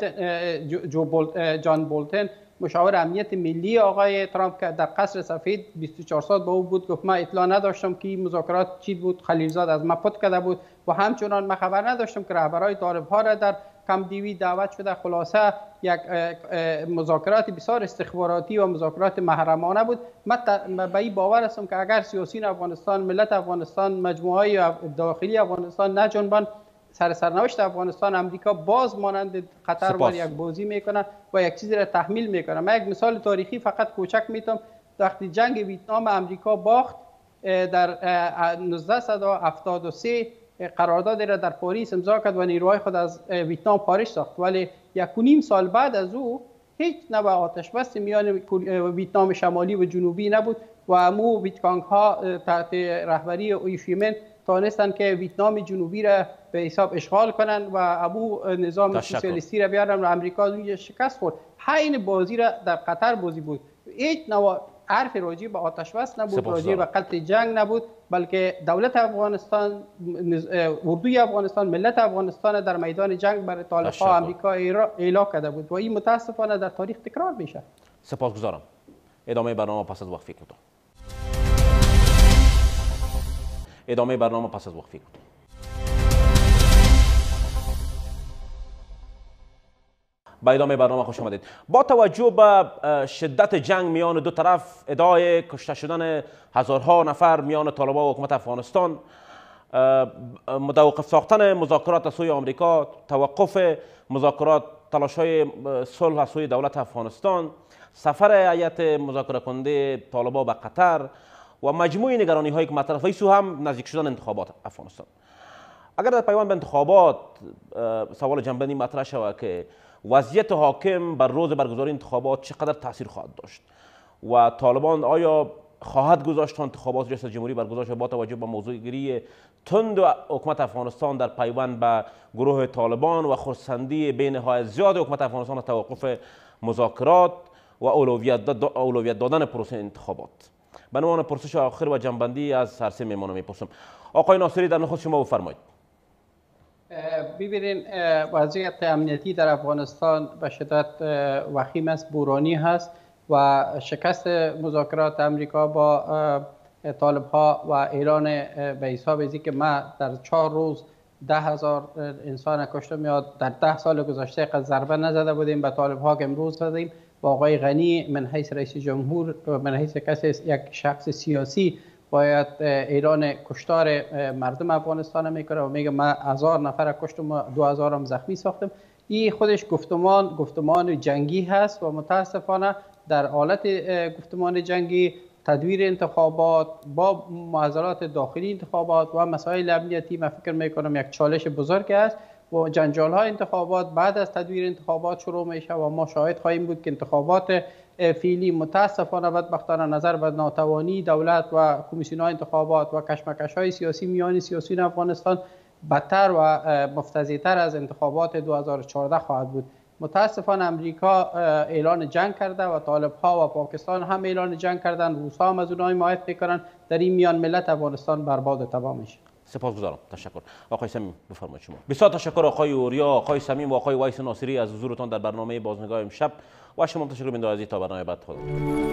جان بولتن مشاور امنیت ملی آقای ترامپ که در قصر سفید 24 ساعت با او بود، گفت من اطلاع نداشتم که این مذاکرات چی بود، خلیلزاد از من پت کرده بود و همچنان من خبر نداشتم که رهبرای طالب‌ها را در کمپ دیوید دعوت شده. خلاصه یک مذاکرات بسیار استخباراتی و مذاکرات محرمانه بود. من به این باور هستم که اگر سیاسیون افغانستان، ملت افغانستان، مجموعه داخلی افغانستان نجنبند، سرنوشت افغانستان امریکا باز مانند قطر و یک بازی میکنه و یک چیزی را تحمیل میکنه. من یک مثال تاریخی فقط کوچک میتونم. وقتی جنگ ویتنام امریکا باخت، در 1973 قراردادی را در پاریس امضا کرد و نیروهای خود از ویتنام خارج ساخت، ولی 1.5 سال بعد از او هیچ نوع آتش بس میان ویتنام شمالی و جنوبی نبود و امو ویتکانگ ها تحت رهبری اویشیمن توانستند که ویتنام جنوبی را به حساب اشغال کنند و ابو نظام سوسیالیستی را بیارن و امریکا روی شکست خورد. حین بازی را در قطر بازی بود، هیچ نوع حرف راجع به آتش بس نبود، راجع به قتل جنگ نبود، بلکه دولت افغانستان، اردوی افغانستان، ملت افغانستان در میدان جنگ برای طالب‌ها امریکا اعلام کرده بود و این متاسفانه در تاریخ تکرار میشه. سپاسگزارم. ادامه برنامه پس از وقفه کوتاه. ادامه برنامه پس از وقفه کوتاه. با ادامه برنامه خوش آمدید. با توجه به شدت جنگ میان دو طرف، ادعای کشته شدن هزارها نفر میان طالبان و حکومت افغانستان، متوقف ساختن مذاکرات از سوی آمریکا، توقف مذاکرات، تلاش‌های صلح از سوی دولت افغانستان، سفر هیئت مذاکره کننده طالبان به قطر و مجموعه نگرانی هایی که مطرح و سو هم نزدیک شدن انتخابات افغانستان. اگر در پیوند به انتخابات سوال جنبندی مطرح شود که وضعیت حاکم بر روز برگزاری انتخابات چقدر تاثیر خواهد داشت و طالبان آیا خواهد گذاشت انتخابات ریاست جمهوری برگزار شود با توجه به موضوع گیری تند حکومت افغانستان در پیوند به گروه طالبان و خرسندی به نهایت زیاد حکومت افغانستان از توقف مذاکرات و اولویت دادن پروسه انتخابات. به عنوان پرسش آخر و جنبندی از هر سه میهمانان میپرسم. آقای ناصری، در نخست شما بفرمایید. ببینید، وضعیت امنیتی در افغانستان به شدت وخیم است، بحرانی هست و شکست مذاکرات امریکا با طالب‌ها و اعلان به حساب ازی که ما در 4 روز 10,000 انسان کشته میاد، در 10 سال گذشته قد ضربه نزده بودیم به طالب‌ها که امروز زدیم. با آقای غنی من حیث رئیس جمهور، من حیث یک شخص سیاسی باید اعلان کشتار مردم افغانستان میکنه و میگه من 1000 نفر کشتم و 2000 هم زخمی ساختم. این خودش گفتمان جنگی هست و متاسفانه در حالت گفتمان جنگی تدویر انتخابات با معضلات داخلی انتخابات و مسائل امنیتی من فکر میکنم یک چالش بزرگ است و جنجال های انتخابات بعد از تدویر انتخابات شروع میشه و ما شاهد خواهیم بود که انتخابات فعلی متاسفانه بدبختانه نظر به ناتوانی دولت و کمیسیون های انتخابات و کشمکش های سیاسی میان سیاسیون افغانستان بدتر و مفتضی‌تر از انتخابات 2014 خواهد بود. متاسفانه امریکا اعلان جنگ کرده و طالب‌ها و پاکستان هم اعلان جنگ کردن، روس‌ها هم از اونها حمایت میکنن. در این میان ملت افغانستان برباد و تباه میشه. سپاسگزارم. تشکر. آقای صمیم بفرمایید شما. بسیار تشکر آقای اوریا، آقای صمیم و آقای وایس ناصری از حضورتان در برنامه بازنگاه امشب و شما تشکر می‌کنم تا برنامه بعد. خدا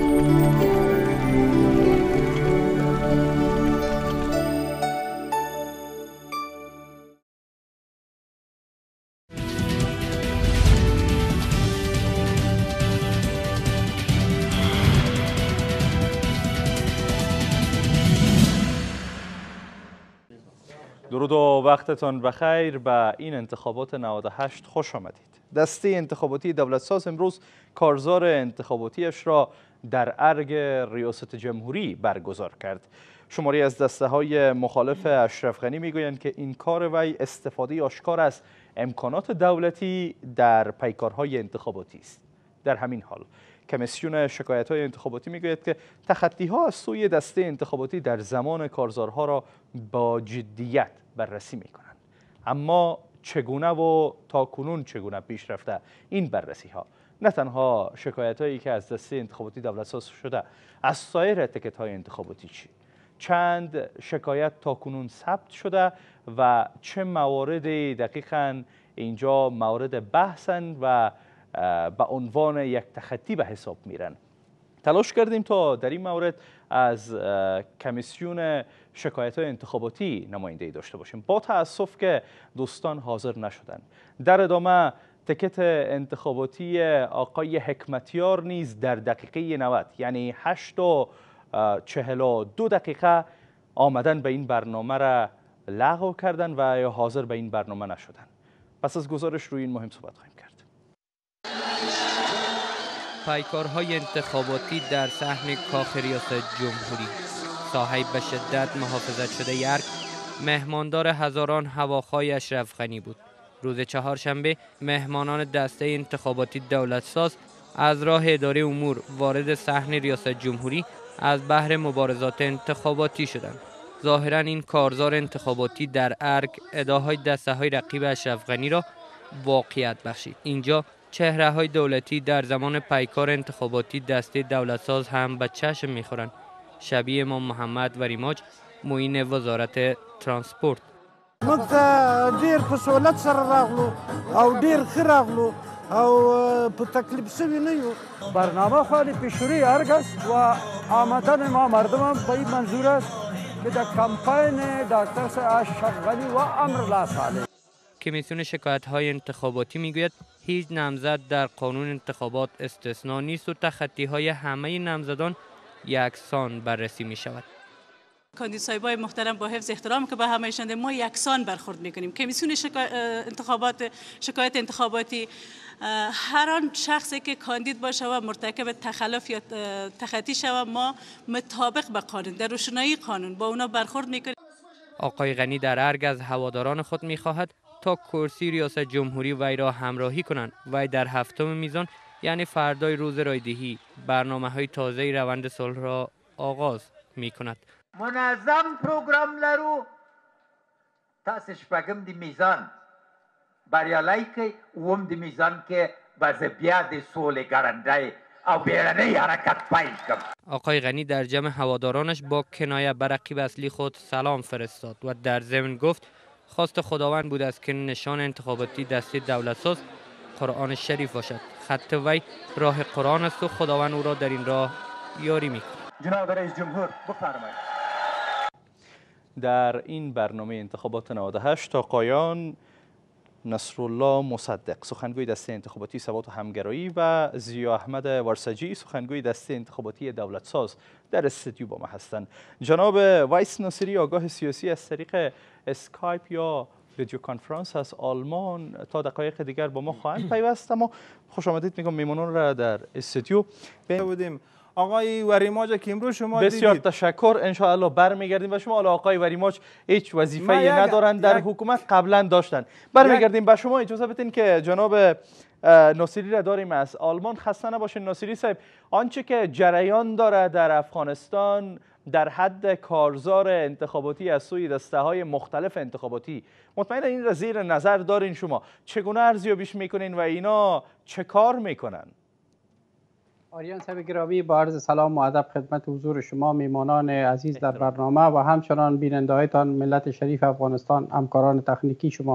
درود و وقتتان بخیر. به این انتخابات 98 خوش آمدید. دسته انتخاباتی دولتساز امروز کارزار انتخاباتیش را در ارگ ریاست جمهوری برگزار کرد. شماری از دسته های مخالف اشرف غنی میگویند که این کار وی استفاده آشکار از امکانات دولتی در پیکارهای انتخاباتی است. در همین حال کمیسیون شکایت‌های انتخاباتی میگوید که تخطی‌ها از سوی دسته انتخاباتی در زمان کارزارها را با جدیت بررسی می‌کنند. اما چگونه و تاکنون چگونه پیش رفته این بررسی‌ها؟ نه تنها شکایت‌هایی که از دسته انتخاباتی دولتساز شده، از سایر تکت‌های انتخاباتی چند شکایت تاکنون ثبت شده و چه مواردی دقیقاً اینجا مورد بحثن و به عنوان یک تخطی به حساب میرن. تلاش کردیم تا در این مورد از کمیسیون شکایت‌های انتخاباتی نماینده‌ای داشته باشیم. با تأسف که دوستان حاضر نشدند. در ادامه تکت انتخاباتی آقای حکمتیار نیز در دقیقه 90 یعنی 8:42 دقیقه آمدن به این برنامه را لغو کردن و یا حاضر به این برنامه نشدن. پس از گزارش روی این مهم صحبت خواهیم کرد. پیکارهای انتخاباتی در صحن کاخ ریاست جمهوری. ساحه به شدت محافظت شده ارگ مهماندار هزاران هواخواه اشرف غنی بود. روز چهارشنبه مهمانان دسته انتخاباتی دولتساز از راه اداره امور وارد صحن ریاست جمهوری از بحر مبارزات انتخاباتی شدند. ظاهرا این کارزار انتخاباتی در ارگ ادعاهای دسته‌های رقیب اشرف غنی را واقعیت بخشید. اینجا چهره‌های دولتی در زمان پیکار انتخاباتی دسته دولتساز هم به چشم می‌خورند. شبیه امام محمد وریماج معین وزارت ترانسپورت. موږ ته ډیر په سهولت سره راغلو او ډیر ښه راغلو او په تکلیف شوي نه یو. برنامه خواهی پیشروی ارگ است و آمدن ما مردم به این منظور است که در کمپاین دکتر اشرف غنی و امرالله صالح. کمیسیون شکایت‌های انتخاباتی میگوید هیچ نامزد در قانون انتخابات استثنا نیست و تخطی‌های همه نامزدان یکسان بررسی می‌شود. کاندید صاحبای محترم با حفظ احترام که به همه‌شان ما یکسان برخورد می‌کنیم. کمیسیون شکایت انتخاباتی هر آن شخصی که کاندید باشه و مرتکب تخلف یا تخطی شود ما مطابق به قانون در روشنایی قانون با اونا برخورد می‌کنیم. آقای غنی در ارگ از هواداران خود می‌خواهد تا کرسی ریاست جمهوری وی را همراهی کنند. وی در هفتم میزان یعنی فردای روز رایدهی برنامه‌های تازه روند صلح را آغاز می‌کند. منظم پروگرام لرو تاسو شپږم دی میزان بریالای کی اوم دی میزان که باز بیا د سولې ګارنټای او بیرنی حرکت پیل کړ. آقای غنی در جمع هوادارانش با کنایه بر رقیب اصلی خود سلام فرستاد و در ضمن گفت خواست خداوند بود است که نشان انتخاباتی دسته دولتساز قرآن شریف باشد. خط وی راه قرآن است و خداوند او را در این راه یاری می‌کند. جناب رئیس جمهور بفرمایید. در این برنامه انتخابات 98 آقایان نصرالله مصدق سخنگوی دسته انتخاباتی ثبات و همگرایی و ضیا احمد ورسجی سخنگوی دسته انتخاباتی دولتساز در استودیو با ما هستند. جناب وایس ناصری آگاه سیاسی از طریق اسکایپ یا ویدیو کانفرانس از آلمان تا دقایق دیگر با ما خواهند پیوست. اما خوش آمدید میگم میمونان را در استودیو بودیم. آقای وریماج که امروز شما بسیار دیدید. تشکر. ان شاء الله برمیگردیم و شما آقای وریماج هیچ وظیفه‌ای ندارن در حکومت قبلا داشتن. برمیگردیم به شما. اجازه بدین که جناب ناصری را داریم از آلمان. خسته نباشین ناصری صاحب. آنچه که جریان داره در افغانستان در حد کارزار انتخاباتی از سوی دسته‌های مختلف انتخاباتی مطمئنا این را زیر نظر دارین شما. چگونه ارزیابیش میکنین و اینا چه کار میکنن؟ آریان صاحب گرامی، با عرض سلام و ادب خدمت حضور شما میمانان عزیز در برنامه و همچنان بیننده هایتان ملت شریف افغانستان، همکاران تکنیکی شما.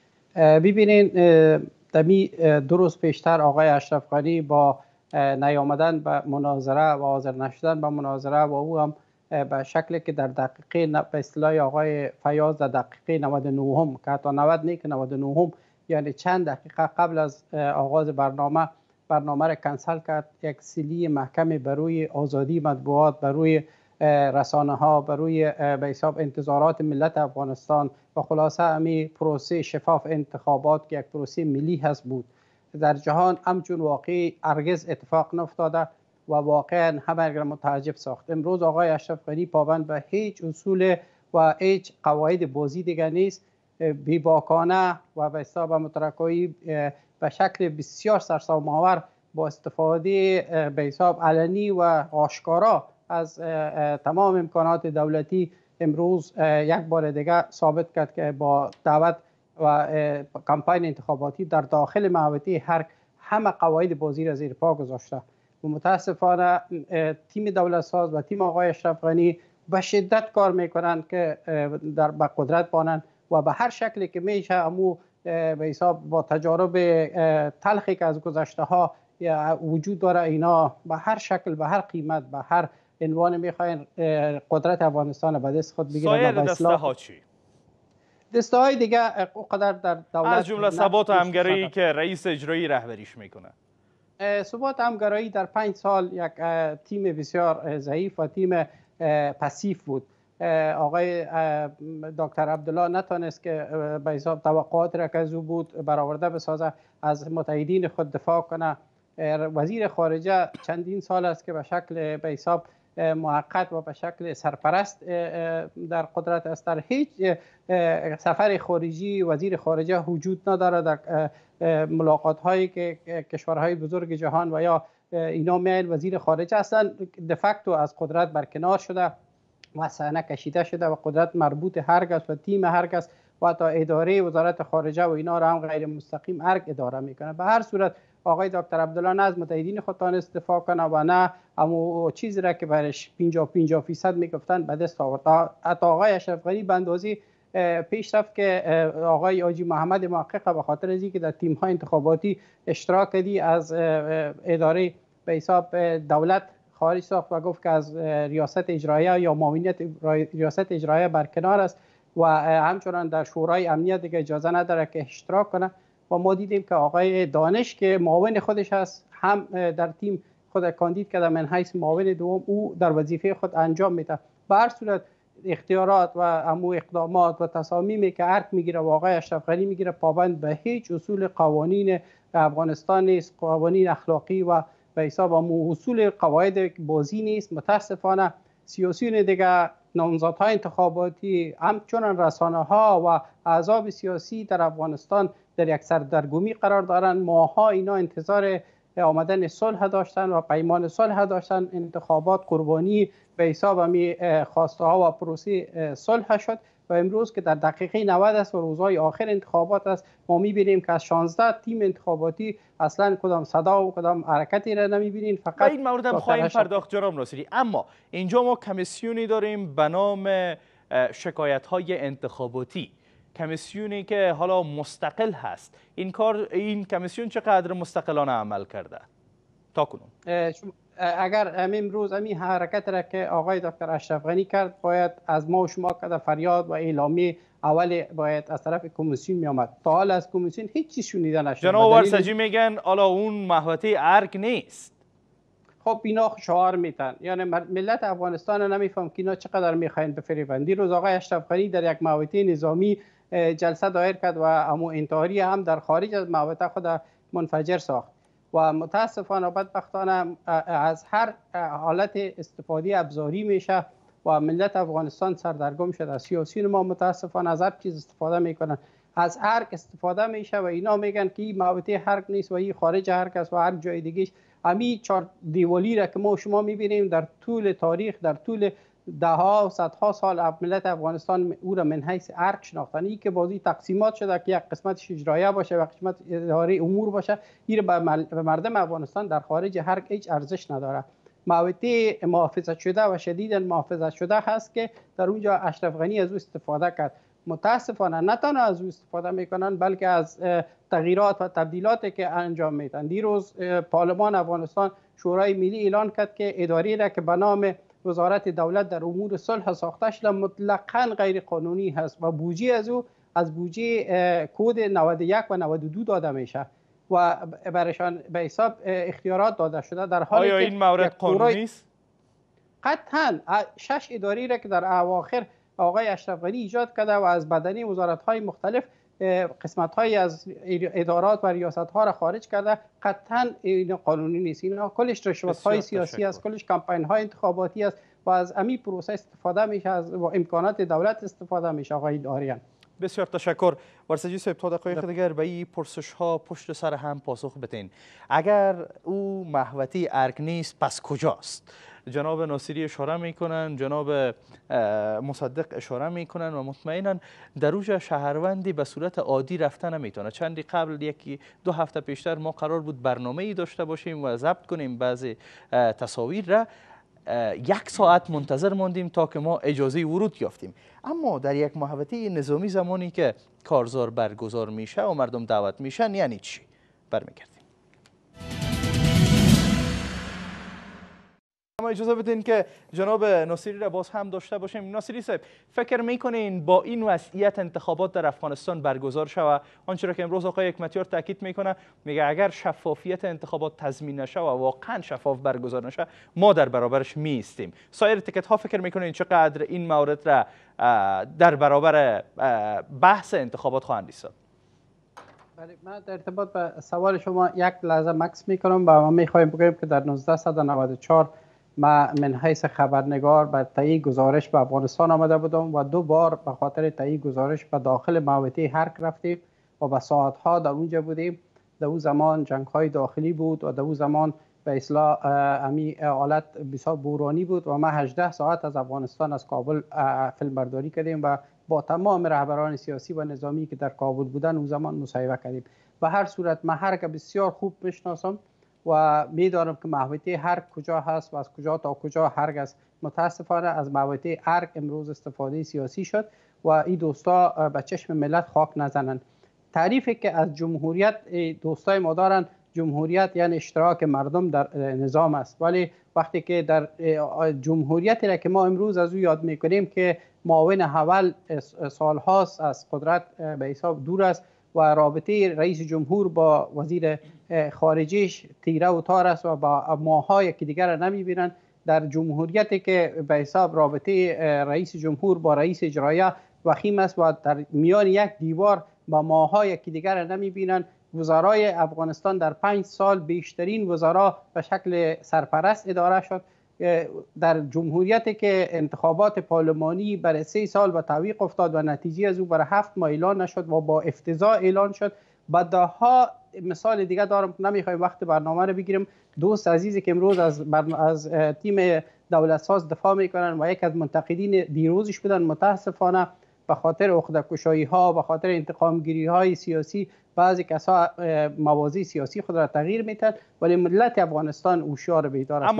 ببینین دمی 2 روز پیشتر آقای اشرف غنی با نیامدن به مناظره و حاضر نشدن به مناظره و او هم به شکلی که در دقیقه به اصطلاح آقای فیاض در دقیقه 99 هم که حتی 90 نه که 99 هم یعنی چند دقیقه قبل از آغاز برنامه را کنسل کرد. یک سیلی محکم بروی آزادی مطبوعات، بروی رسانه ها، بروی به حساب انتظارات ملت افغانستان و خلاصه امی پروسه شفاف انتخابات که یک پروسه ملی هست بود در جهان همچون واقعی هرگز اتفاق نفتاده و واقعا همه را متعجب ساخت. امروز آقای اشرف غنی پابند به هیچ اصول و هیچ قواعد بازی دیگر نیست، بیباکانه و به حساب مترکایی به شکل بسیار سرسام‌آور با استفاده به حساب علنی و آشکارا از تمام امکانات دولتی امروز یک بار دیگر ثابت کرد که با دعوت و کمپاین انتخاباتی در داخل محوطه همه قواعد بازی را زیر پا گذاشته و متاسفانه تیم دولت ساز و تیم آقای اشرف غنی به شدت کار میکنند که به قدرت بانند و به هر شکلی که میشه امو به حساب با تجارب تلخی که از گذشته ها وجود داره اینا به هر شکل به هر قیمت به هر عنوان میخواین قدرت افغانستان به دست خود بگیرن. سایر دسته ها چی؟ دسته های دیگه قدر در دولت از جمله ثبات و همگرایی که رئیس اجرایی رهبریش میکنه. ثبات همگرایی در 5 سال یک تیم بسیار ضعیف و تیم پسیف بود. آقای دکتر عبدالله نتانست که به حساب توقعات را که از او بود برآورده بسازه، از متحدین خود دفاع کنه. وزیر خارجه چندین سال است که به شکل به حساب موقت و به شکل سرپرست در قدرت است. در هیچ سفر خارجی وزیر خارجه وجود نداره در ملاقات هایی که کشورهای بزرگ جهان و یا اینا میل وزیر خارجه اصلا دفکتو از قدرت برکنار شده و صحنه کشیده شده و قدرت مربوط هر کس و تیم هر کس و تا اداره وزارت خارجه و اینا را هم غیر مستقیم اداره میکنه. به هر صورت آقای دکتر عبدالله نه از متحدین خود تانست دفاع کنه و نه اما چیزی را که برش 50% میگفتن به دست آورد. حتی آقای اشرف غنی به اندازه پیش رفت که آقای حاجی محمد محقق به خاطر از اینکه در تیم های انتخاباتی اشتراک کردی از اداره به حساب دولت خارج ساخت و گفت که از ریاست اجراییه یا معاونیت ریاست اجراییه برکنار است و همچنان در شورای امنیت دیگه اجازه نداره که اشتراک کنه. و ما دیدیم که آقای دانش که معاون خودش هست هم در تیم خود کاندید کرده من حیث معاون دوم او در وظیفه خود انجام میده. به هر صورت اختیارات و امو اقدامات و تصامیمی که ارک میگیره و آقای اشرف غنی میگیره پابند به هیچ اصول قوانین افغانستان نیست، قوانین اخلاقی و به حساب اصول قواعد بازی نیست. متاسفانه سیاسیون دیگه، نامزدهای انتخاباتی، همچنان رسانه ها و احزاب سیاسی در افغانستان در یک سردرگمی قرار دارند. ماها اینا انتظار آمدن صلح داشتن و پیمان صلح داشتن. انتخابات قربانی به حساب همی خواسته ها و پروسه صلح شد و امروز که در دقیقه 90 است و روزهای آخر انتخابات است ما میبینیم که از 16 تیم انتخاباتی اصلا کدام صدا و کدام حرکتی را نمیبینیم. فقط این مورد هم خواهیم پرداخت جناب ناصری. اما اینجا ما کمیسیونی داریم به نام شکایت های انتخاباتی، کمیسیونی که حالا مستقل هست. این کمیسیون چقدر مستقلانه عمل کرده تا کنون؟ اگر امروز این حرکت را که آقای دکتر اشرف غنی کرد باید از ما و شما کرده فریاد و اعلامی اول باید از طرف کمیسیون می آمد. تا حال از کمیسیون هیچ چیز شنیده نشده. جناب ورسجی میگن حالا اون محوطه ارگ نیست. خب اینا شعار میتن، یعنی ملت افغانستان نمیفهم که اینا چقدر میخواین بفریبن. دیروز آقای اشرف غنی در یک محوطه نظامی جلسه دایر کرد و امو انتحاری هم در خارج از محوطه خود منفجر ساخت و متاسفانه بدبختانه از هر حالت استفاده ابزاری میشه و ملت افغانستان سردرگم شده. سیاسیون ما متاسفانه از هر چیز استفاده میکنن، از ارگ استفاده میشه و اینا میگن که این محوطه ارگ نیست و این خارج ارگ است و هر جای دیگه. همین 4 دیوالی را که ما شما میبینیم در طول تاریخ، در طول دهها و صدها سال ملت افغانستان او را من حیث ارگ شناختن. این که بازی تقسیمات شده که یک قسمتش اجرایه باشه و قسمت اداره امور باشه، این به مردم افغانستان در خارج هیچ ارزش نداره. محوطه محافظت شده و شدیداً محافظت شده هست که در اونجا اشرف غنی از او استفاده کرد. متاسفانه نه تنها از او استفاده میکنن بلکه از تغییرات و تبدیلاتی که انجام میدن. دیروز پارلمان افغانستان شورای ملی اعلان کرد که اداره را که به نام وزارت دولت در امور صلح ساخته شده مطلقاً غیر قانونی هست و بودجه از او از بودجه کد 91 و 92 داده میشه و برایشان به حساب اختیارات داده شده، در حالی آیا که این مورد قانونی است؟ قطعاً 6 اداری را که در اواخر آقای اشرف غنی ایجاد کرده و از بدنه وزارت‌های مختلف قسمت‌های از ادارات و ریاست‌ها را خارج کرده، قطعاً این قانونی نیست. اینا کلش رشوت‌های سیاسی است، کلش کمپاین‌های انتخاباتی است و از امی پروسه استفاده میشه، از امکانات دولت استفاده میشه. آقای داریان بسیار تشکر. ورسجی صاحب تا دقایق دیگر به این پرسش ها پشت سر هم پاسخ بدین. اگر او محوطه ارگ نیست پس کجاست؟ جناب ناصری اشاره میکنن، جناب مصدق اشاره میکنن و مطمئنا در اوج شهروندی به صورت عادی رفتن نمیتونه. چندی قبل یکی دو هفته پیشتر ما قرار بود برنامه‌ای داشته باشیم و ضبط کنیم بعضی تصاویر را. 1 ساعت منتظر ماندیم تا که ما اجازه ورود یافتیم. اما در یک محوطه نظامی زمانی که کارزار برگزار میشه و مردم دعوت میشن یعنی چی؟ برمیگردیم. اما اجازه بدین که جناب ناصری را باز هم داشته باشیم. ناصری صاحب، فکر میکنین با این وضعیت انتخابات در افغانستان برگزار شود؟ آنچه را که امروز آقای حکمتیار تاکید میکنه، میگه اگر شفافیت انتخابات تضمین نشه و واقعا شفاف برگزار نشه ما در برابرش میستیم. سایر تیکت ها فکر میکنین چقدر این مورد را در برابر بحث انتخابات خواهند ایستاد؟ بله، من در ارتباط به سوال شما یک لحظه مکس میکنم و ما میخوایم بگویم که در 1994 ما من حیث خبرنگار به تایید گزارش به افغانستان آمده بودم و 2 بار به خاطر تایید گزارش به داخل محوطه هرک رفتیم و به ساعتها در اونجا بودیم. در اون زمان جنگ‌های داخلی بود و در اون زمان به اصطلاح امی حالت بسیار بورانی بود و ما 18 ساعت از افغانستان از کابل فیلمبرداری کردیم و با تمام رهبران سیاسی و نظامی که در کابل بودن اون زمان مصاحبه کردیم. به هر صورت من هرک بسیار خوب میشناسم و میدانم که محوطه هرک کجا هست و از کجا تا کجا هرک است. متاسفانه از محوطه ارگ امروز استفاده سیاسی شد و این دوستا به چشم ملت خاک نزنند. تعریفی که از جمهوریت دوستای ما دارن، جمهوریت یعنی اشتراک مردم در نظام است، ولی وقتی که در جمهوریتی را که ما امروز از او یاد میکنیم که معاون اول سالهاست از قدرت به حساب دور است و رابطه رئیس جمهور با وزیر خارجیش تیره و تار است و با ماهای که دیگر را نمیبینند، در جمهوریتی که به حساب رابطه رئیس جمهور با رئیس اجرایه وخیم است و در میان یک دیوار با ماهای که دیگر را نمیبینند، وزرای افغانستان در 5 سال بیشترین وزرا به شکل سرپرست اداره شد. در جمهوریتی که انتخابات پارلمانی برای 3 سال به تعویق افتاد و نتیجه از او برای 7 ماه اعلان نشد و با افتضاح اعلان شد. بعدها مثال دیگه دارم، نمیخوایم وقت برنامه رو بگیریم. دوست عزیزی که امروز از تیم دولت ساز دفاع میکنن و یک از منتقدین دیروزش بودن، متاسفانه به خاطر عقده‌کشایی ها، به خاطر انتقام گیری های سیاسی بعضی کسا موازی سیاسی خود را تغییر میتن، ولی ملت افغانستان هوشیار بیدار است. اما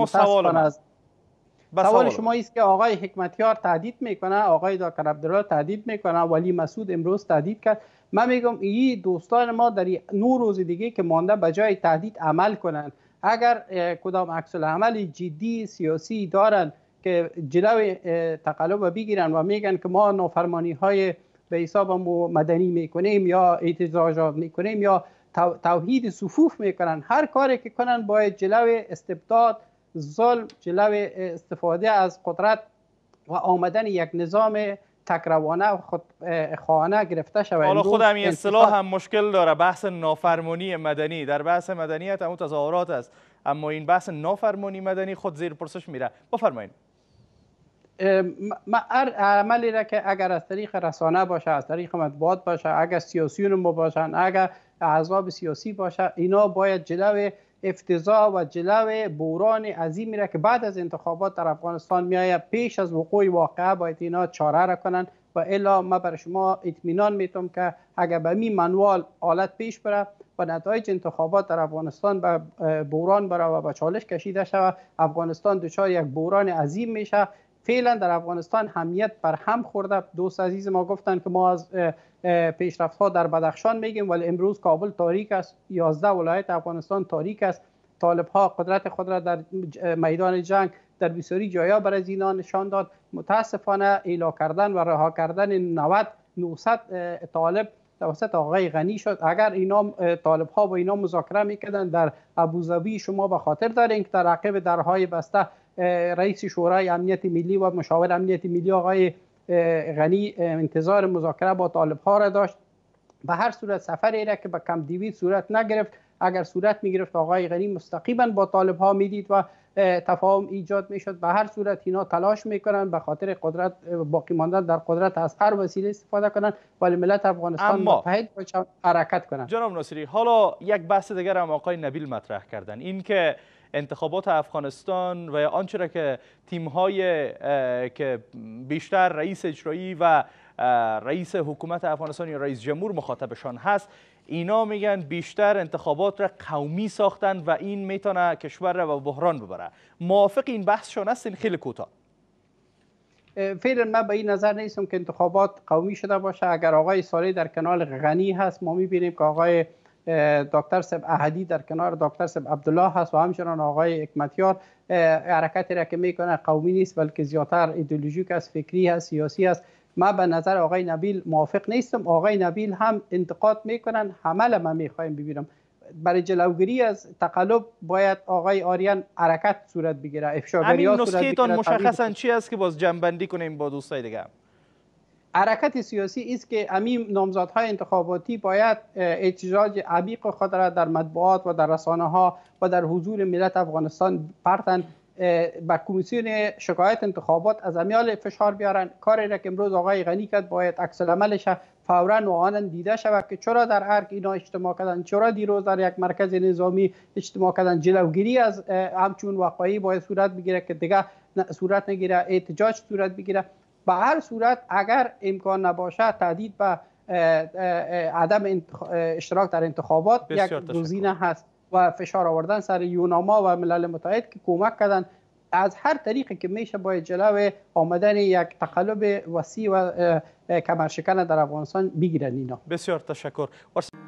سوال شما است که آقای حکمتیار تهدید میکنه، آقای دکتر عبدالله تهدید میکنه، ولی مسعود امروز تهدید کرد. من میگم این دوستان ما در 9 روز دیگه که مانده به جای تهدید عمل کنند. اگر کدام عکس العمل جدی سیاسی دارن که جلوی تقلب بگیرن و میگن که ما نافرمانی های به حساب مدنی میکنیم یا احتجاجات میکنیم یا توحید صفوف میکنن، هر کاری که کنن باید جلوی استبداد، ظلم، جلوی استفاده از قدرت و آمدن یک نظام تکروانه و خودخواهانه گرفته شود. حالا خود همین اصطلاح هم مشکل داره، بحث نافرمانی مدنی. در بحث مدنیت هم تظاهرات است، اما این بحث نافرمانی مدنی خود زیر پرسش میره. بفرمایید. عملی را که اگر از طریق رسانه باشه، از طریق مطبوعات باشه، اگر سیاسیون ما باشن، اگر احزاب سیاسی باشه، اینا باید جلوی افتضاح و جلو بحران عظیمی را که بعد از انتخابات در افغانستان میآید پیش از وقوع واقعه باید اینا چاره را کنن و الا ما بر شما اطمینان میتم که اگر به می منوال حالت پیش بره و نتایج انتخابات در افغانستان به بحران بره و به چالش کشیده شود، افغانستان دچار یک بحران عظیم میشه. فعلا در افغانستان همیت بر هم خورده. دوست عزیز ما گفتن که ما از پیشرفت ها در بدخشان میگیم، ولی امروز کابل تاریک است، 11 ولایت افغانستان تاریک است. طالب ها قدرت خود را در میدان جنگ در بسیاری جایا برای اینا نشان داد. متاسفانه ایلا کردن و رها کردن 900 طالب توسط آقای غنی شد. اگر اینا طالب ها با اینا مذاکره میکردن در ابوظبی، شما به خاطر دارین که در عقب درهای بسته رئیس شورای امنیت ملی و مشاور امنیت ملی آقای غنی انتظار مذاکره با طالب ها را داشت. به هر صورت سفری را که به کم دیوید صورت نگرفت، اگر صورت میگرفت آقای غنی مستقیما با طالب ها میدید و تفاهم ایجاد میشد. به هر صورت اینا تلاش میکنن به خاطر قدرت باقی ماندن در قدرت از هر وسیله استفاده کنن، ولی ملت افغانستان متحد باشه، حرکت کنن. جناب ناصری، حالا یک بحث دیگر هم آقای نبیل مطرح کردن، این که انتخابات افغانستان و آنچه را که تیم‌های که بیشتر رئیس اجرایی و رئیس حکومت افغانستان یا رئیس جمهور مخاطبشان هست، اینا میگن بیشتر انتخابات را قومی ساختن و این میتونه کشور را به بحران ببره. موافق این بحثشان هستین؟ خیلی کوتاه. فعلا من به این نظر نیستم که انتخابات قومی شده باشه. اگر آقای صالح در کنار غنی هست، ما میبینیم که آقای دکتر صاحب احدی در کنار دکتر صاحب عبدالله هست و همچنان آقای حکمتیار. حرکتی را که میکنه قومی نیست، بلکه زیادتر ایدئولوژیک است، فکری است، سیاسی است. ما به نظر آقای نبیل موافق نیستم. آقای نبیل هم انتقاد میکنن، عمل ما میخوایم ببینم. برای جلوگیری از تقلب باید آقای آریان حرکت صورت بگیره، افشاگری ها صورت بگیره. مشخصا چی است که باز جنبندی کنیم با دوستای دیگه؟ حرکت سیاسی است که امیم نامزدهای انتخاباتی باید احتجاج عمیق خود را در مطبوعات و در رسانه ها و در حضور ملت افغانستان پرتن، به کمیسیون شکایت انتخابات از امیال فشار بیارن. کاری را که امروز آقای غنی کرد باید عکس العملش فوراً و آنن دیده شود که چرا در ارگ اینا اجتماع کردن، چرا دیروز در یک مرکز نظامی اجتماع کردن. جلوگیری از همچون واقعی باید صورت بگیره که دیگه صورت نگیره، احتجاج صورت بگیره. به هر صورت اگر امکان نباشه تهدید به عدم اشتراک در انتخابات یک گزینه هست و فشار آوردن سر یوناما و ملل متحد که کمک کردن. از هر طریقی که میشه باید جلو آمدن یک تقلب وسیع و کمرشکن در افغانستان بگیرن اینا. بسیار تشکر.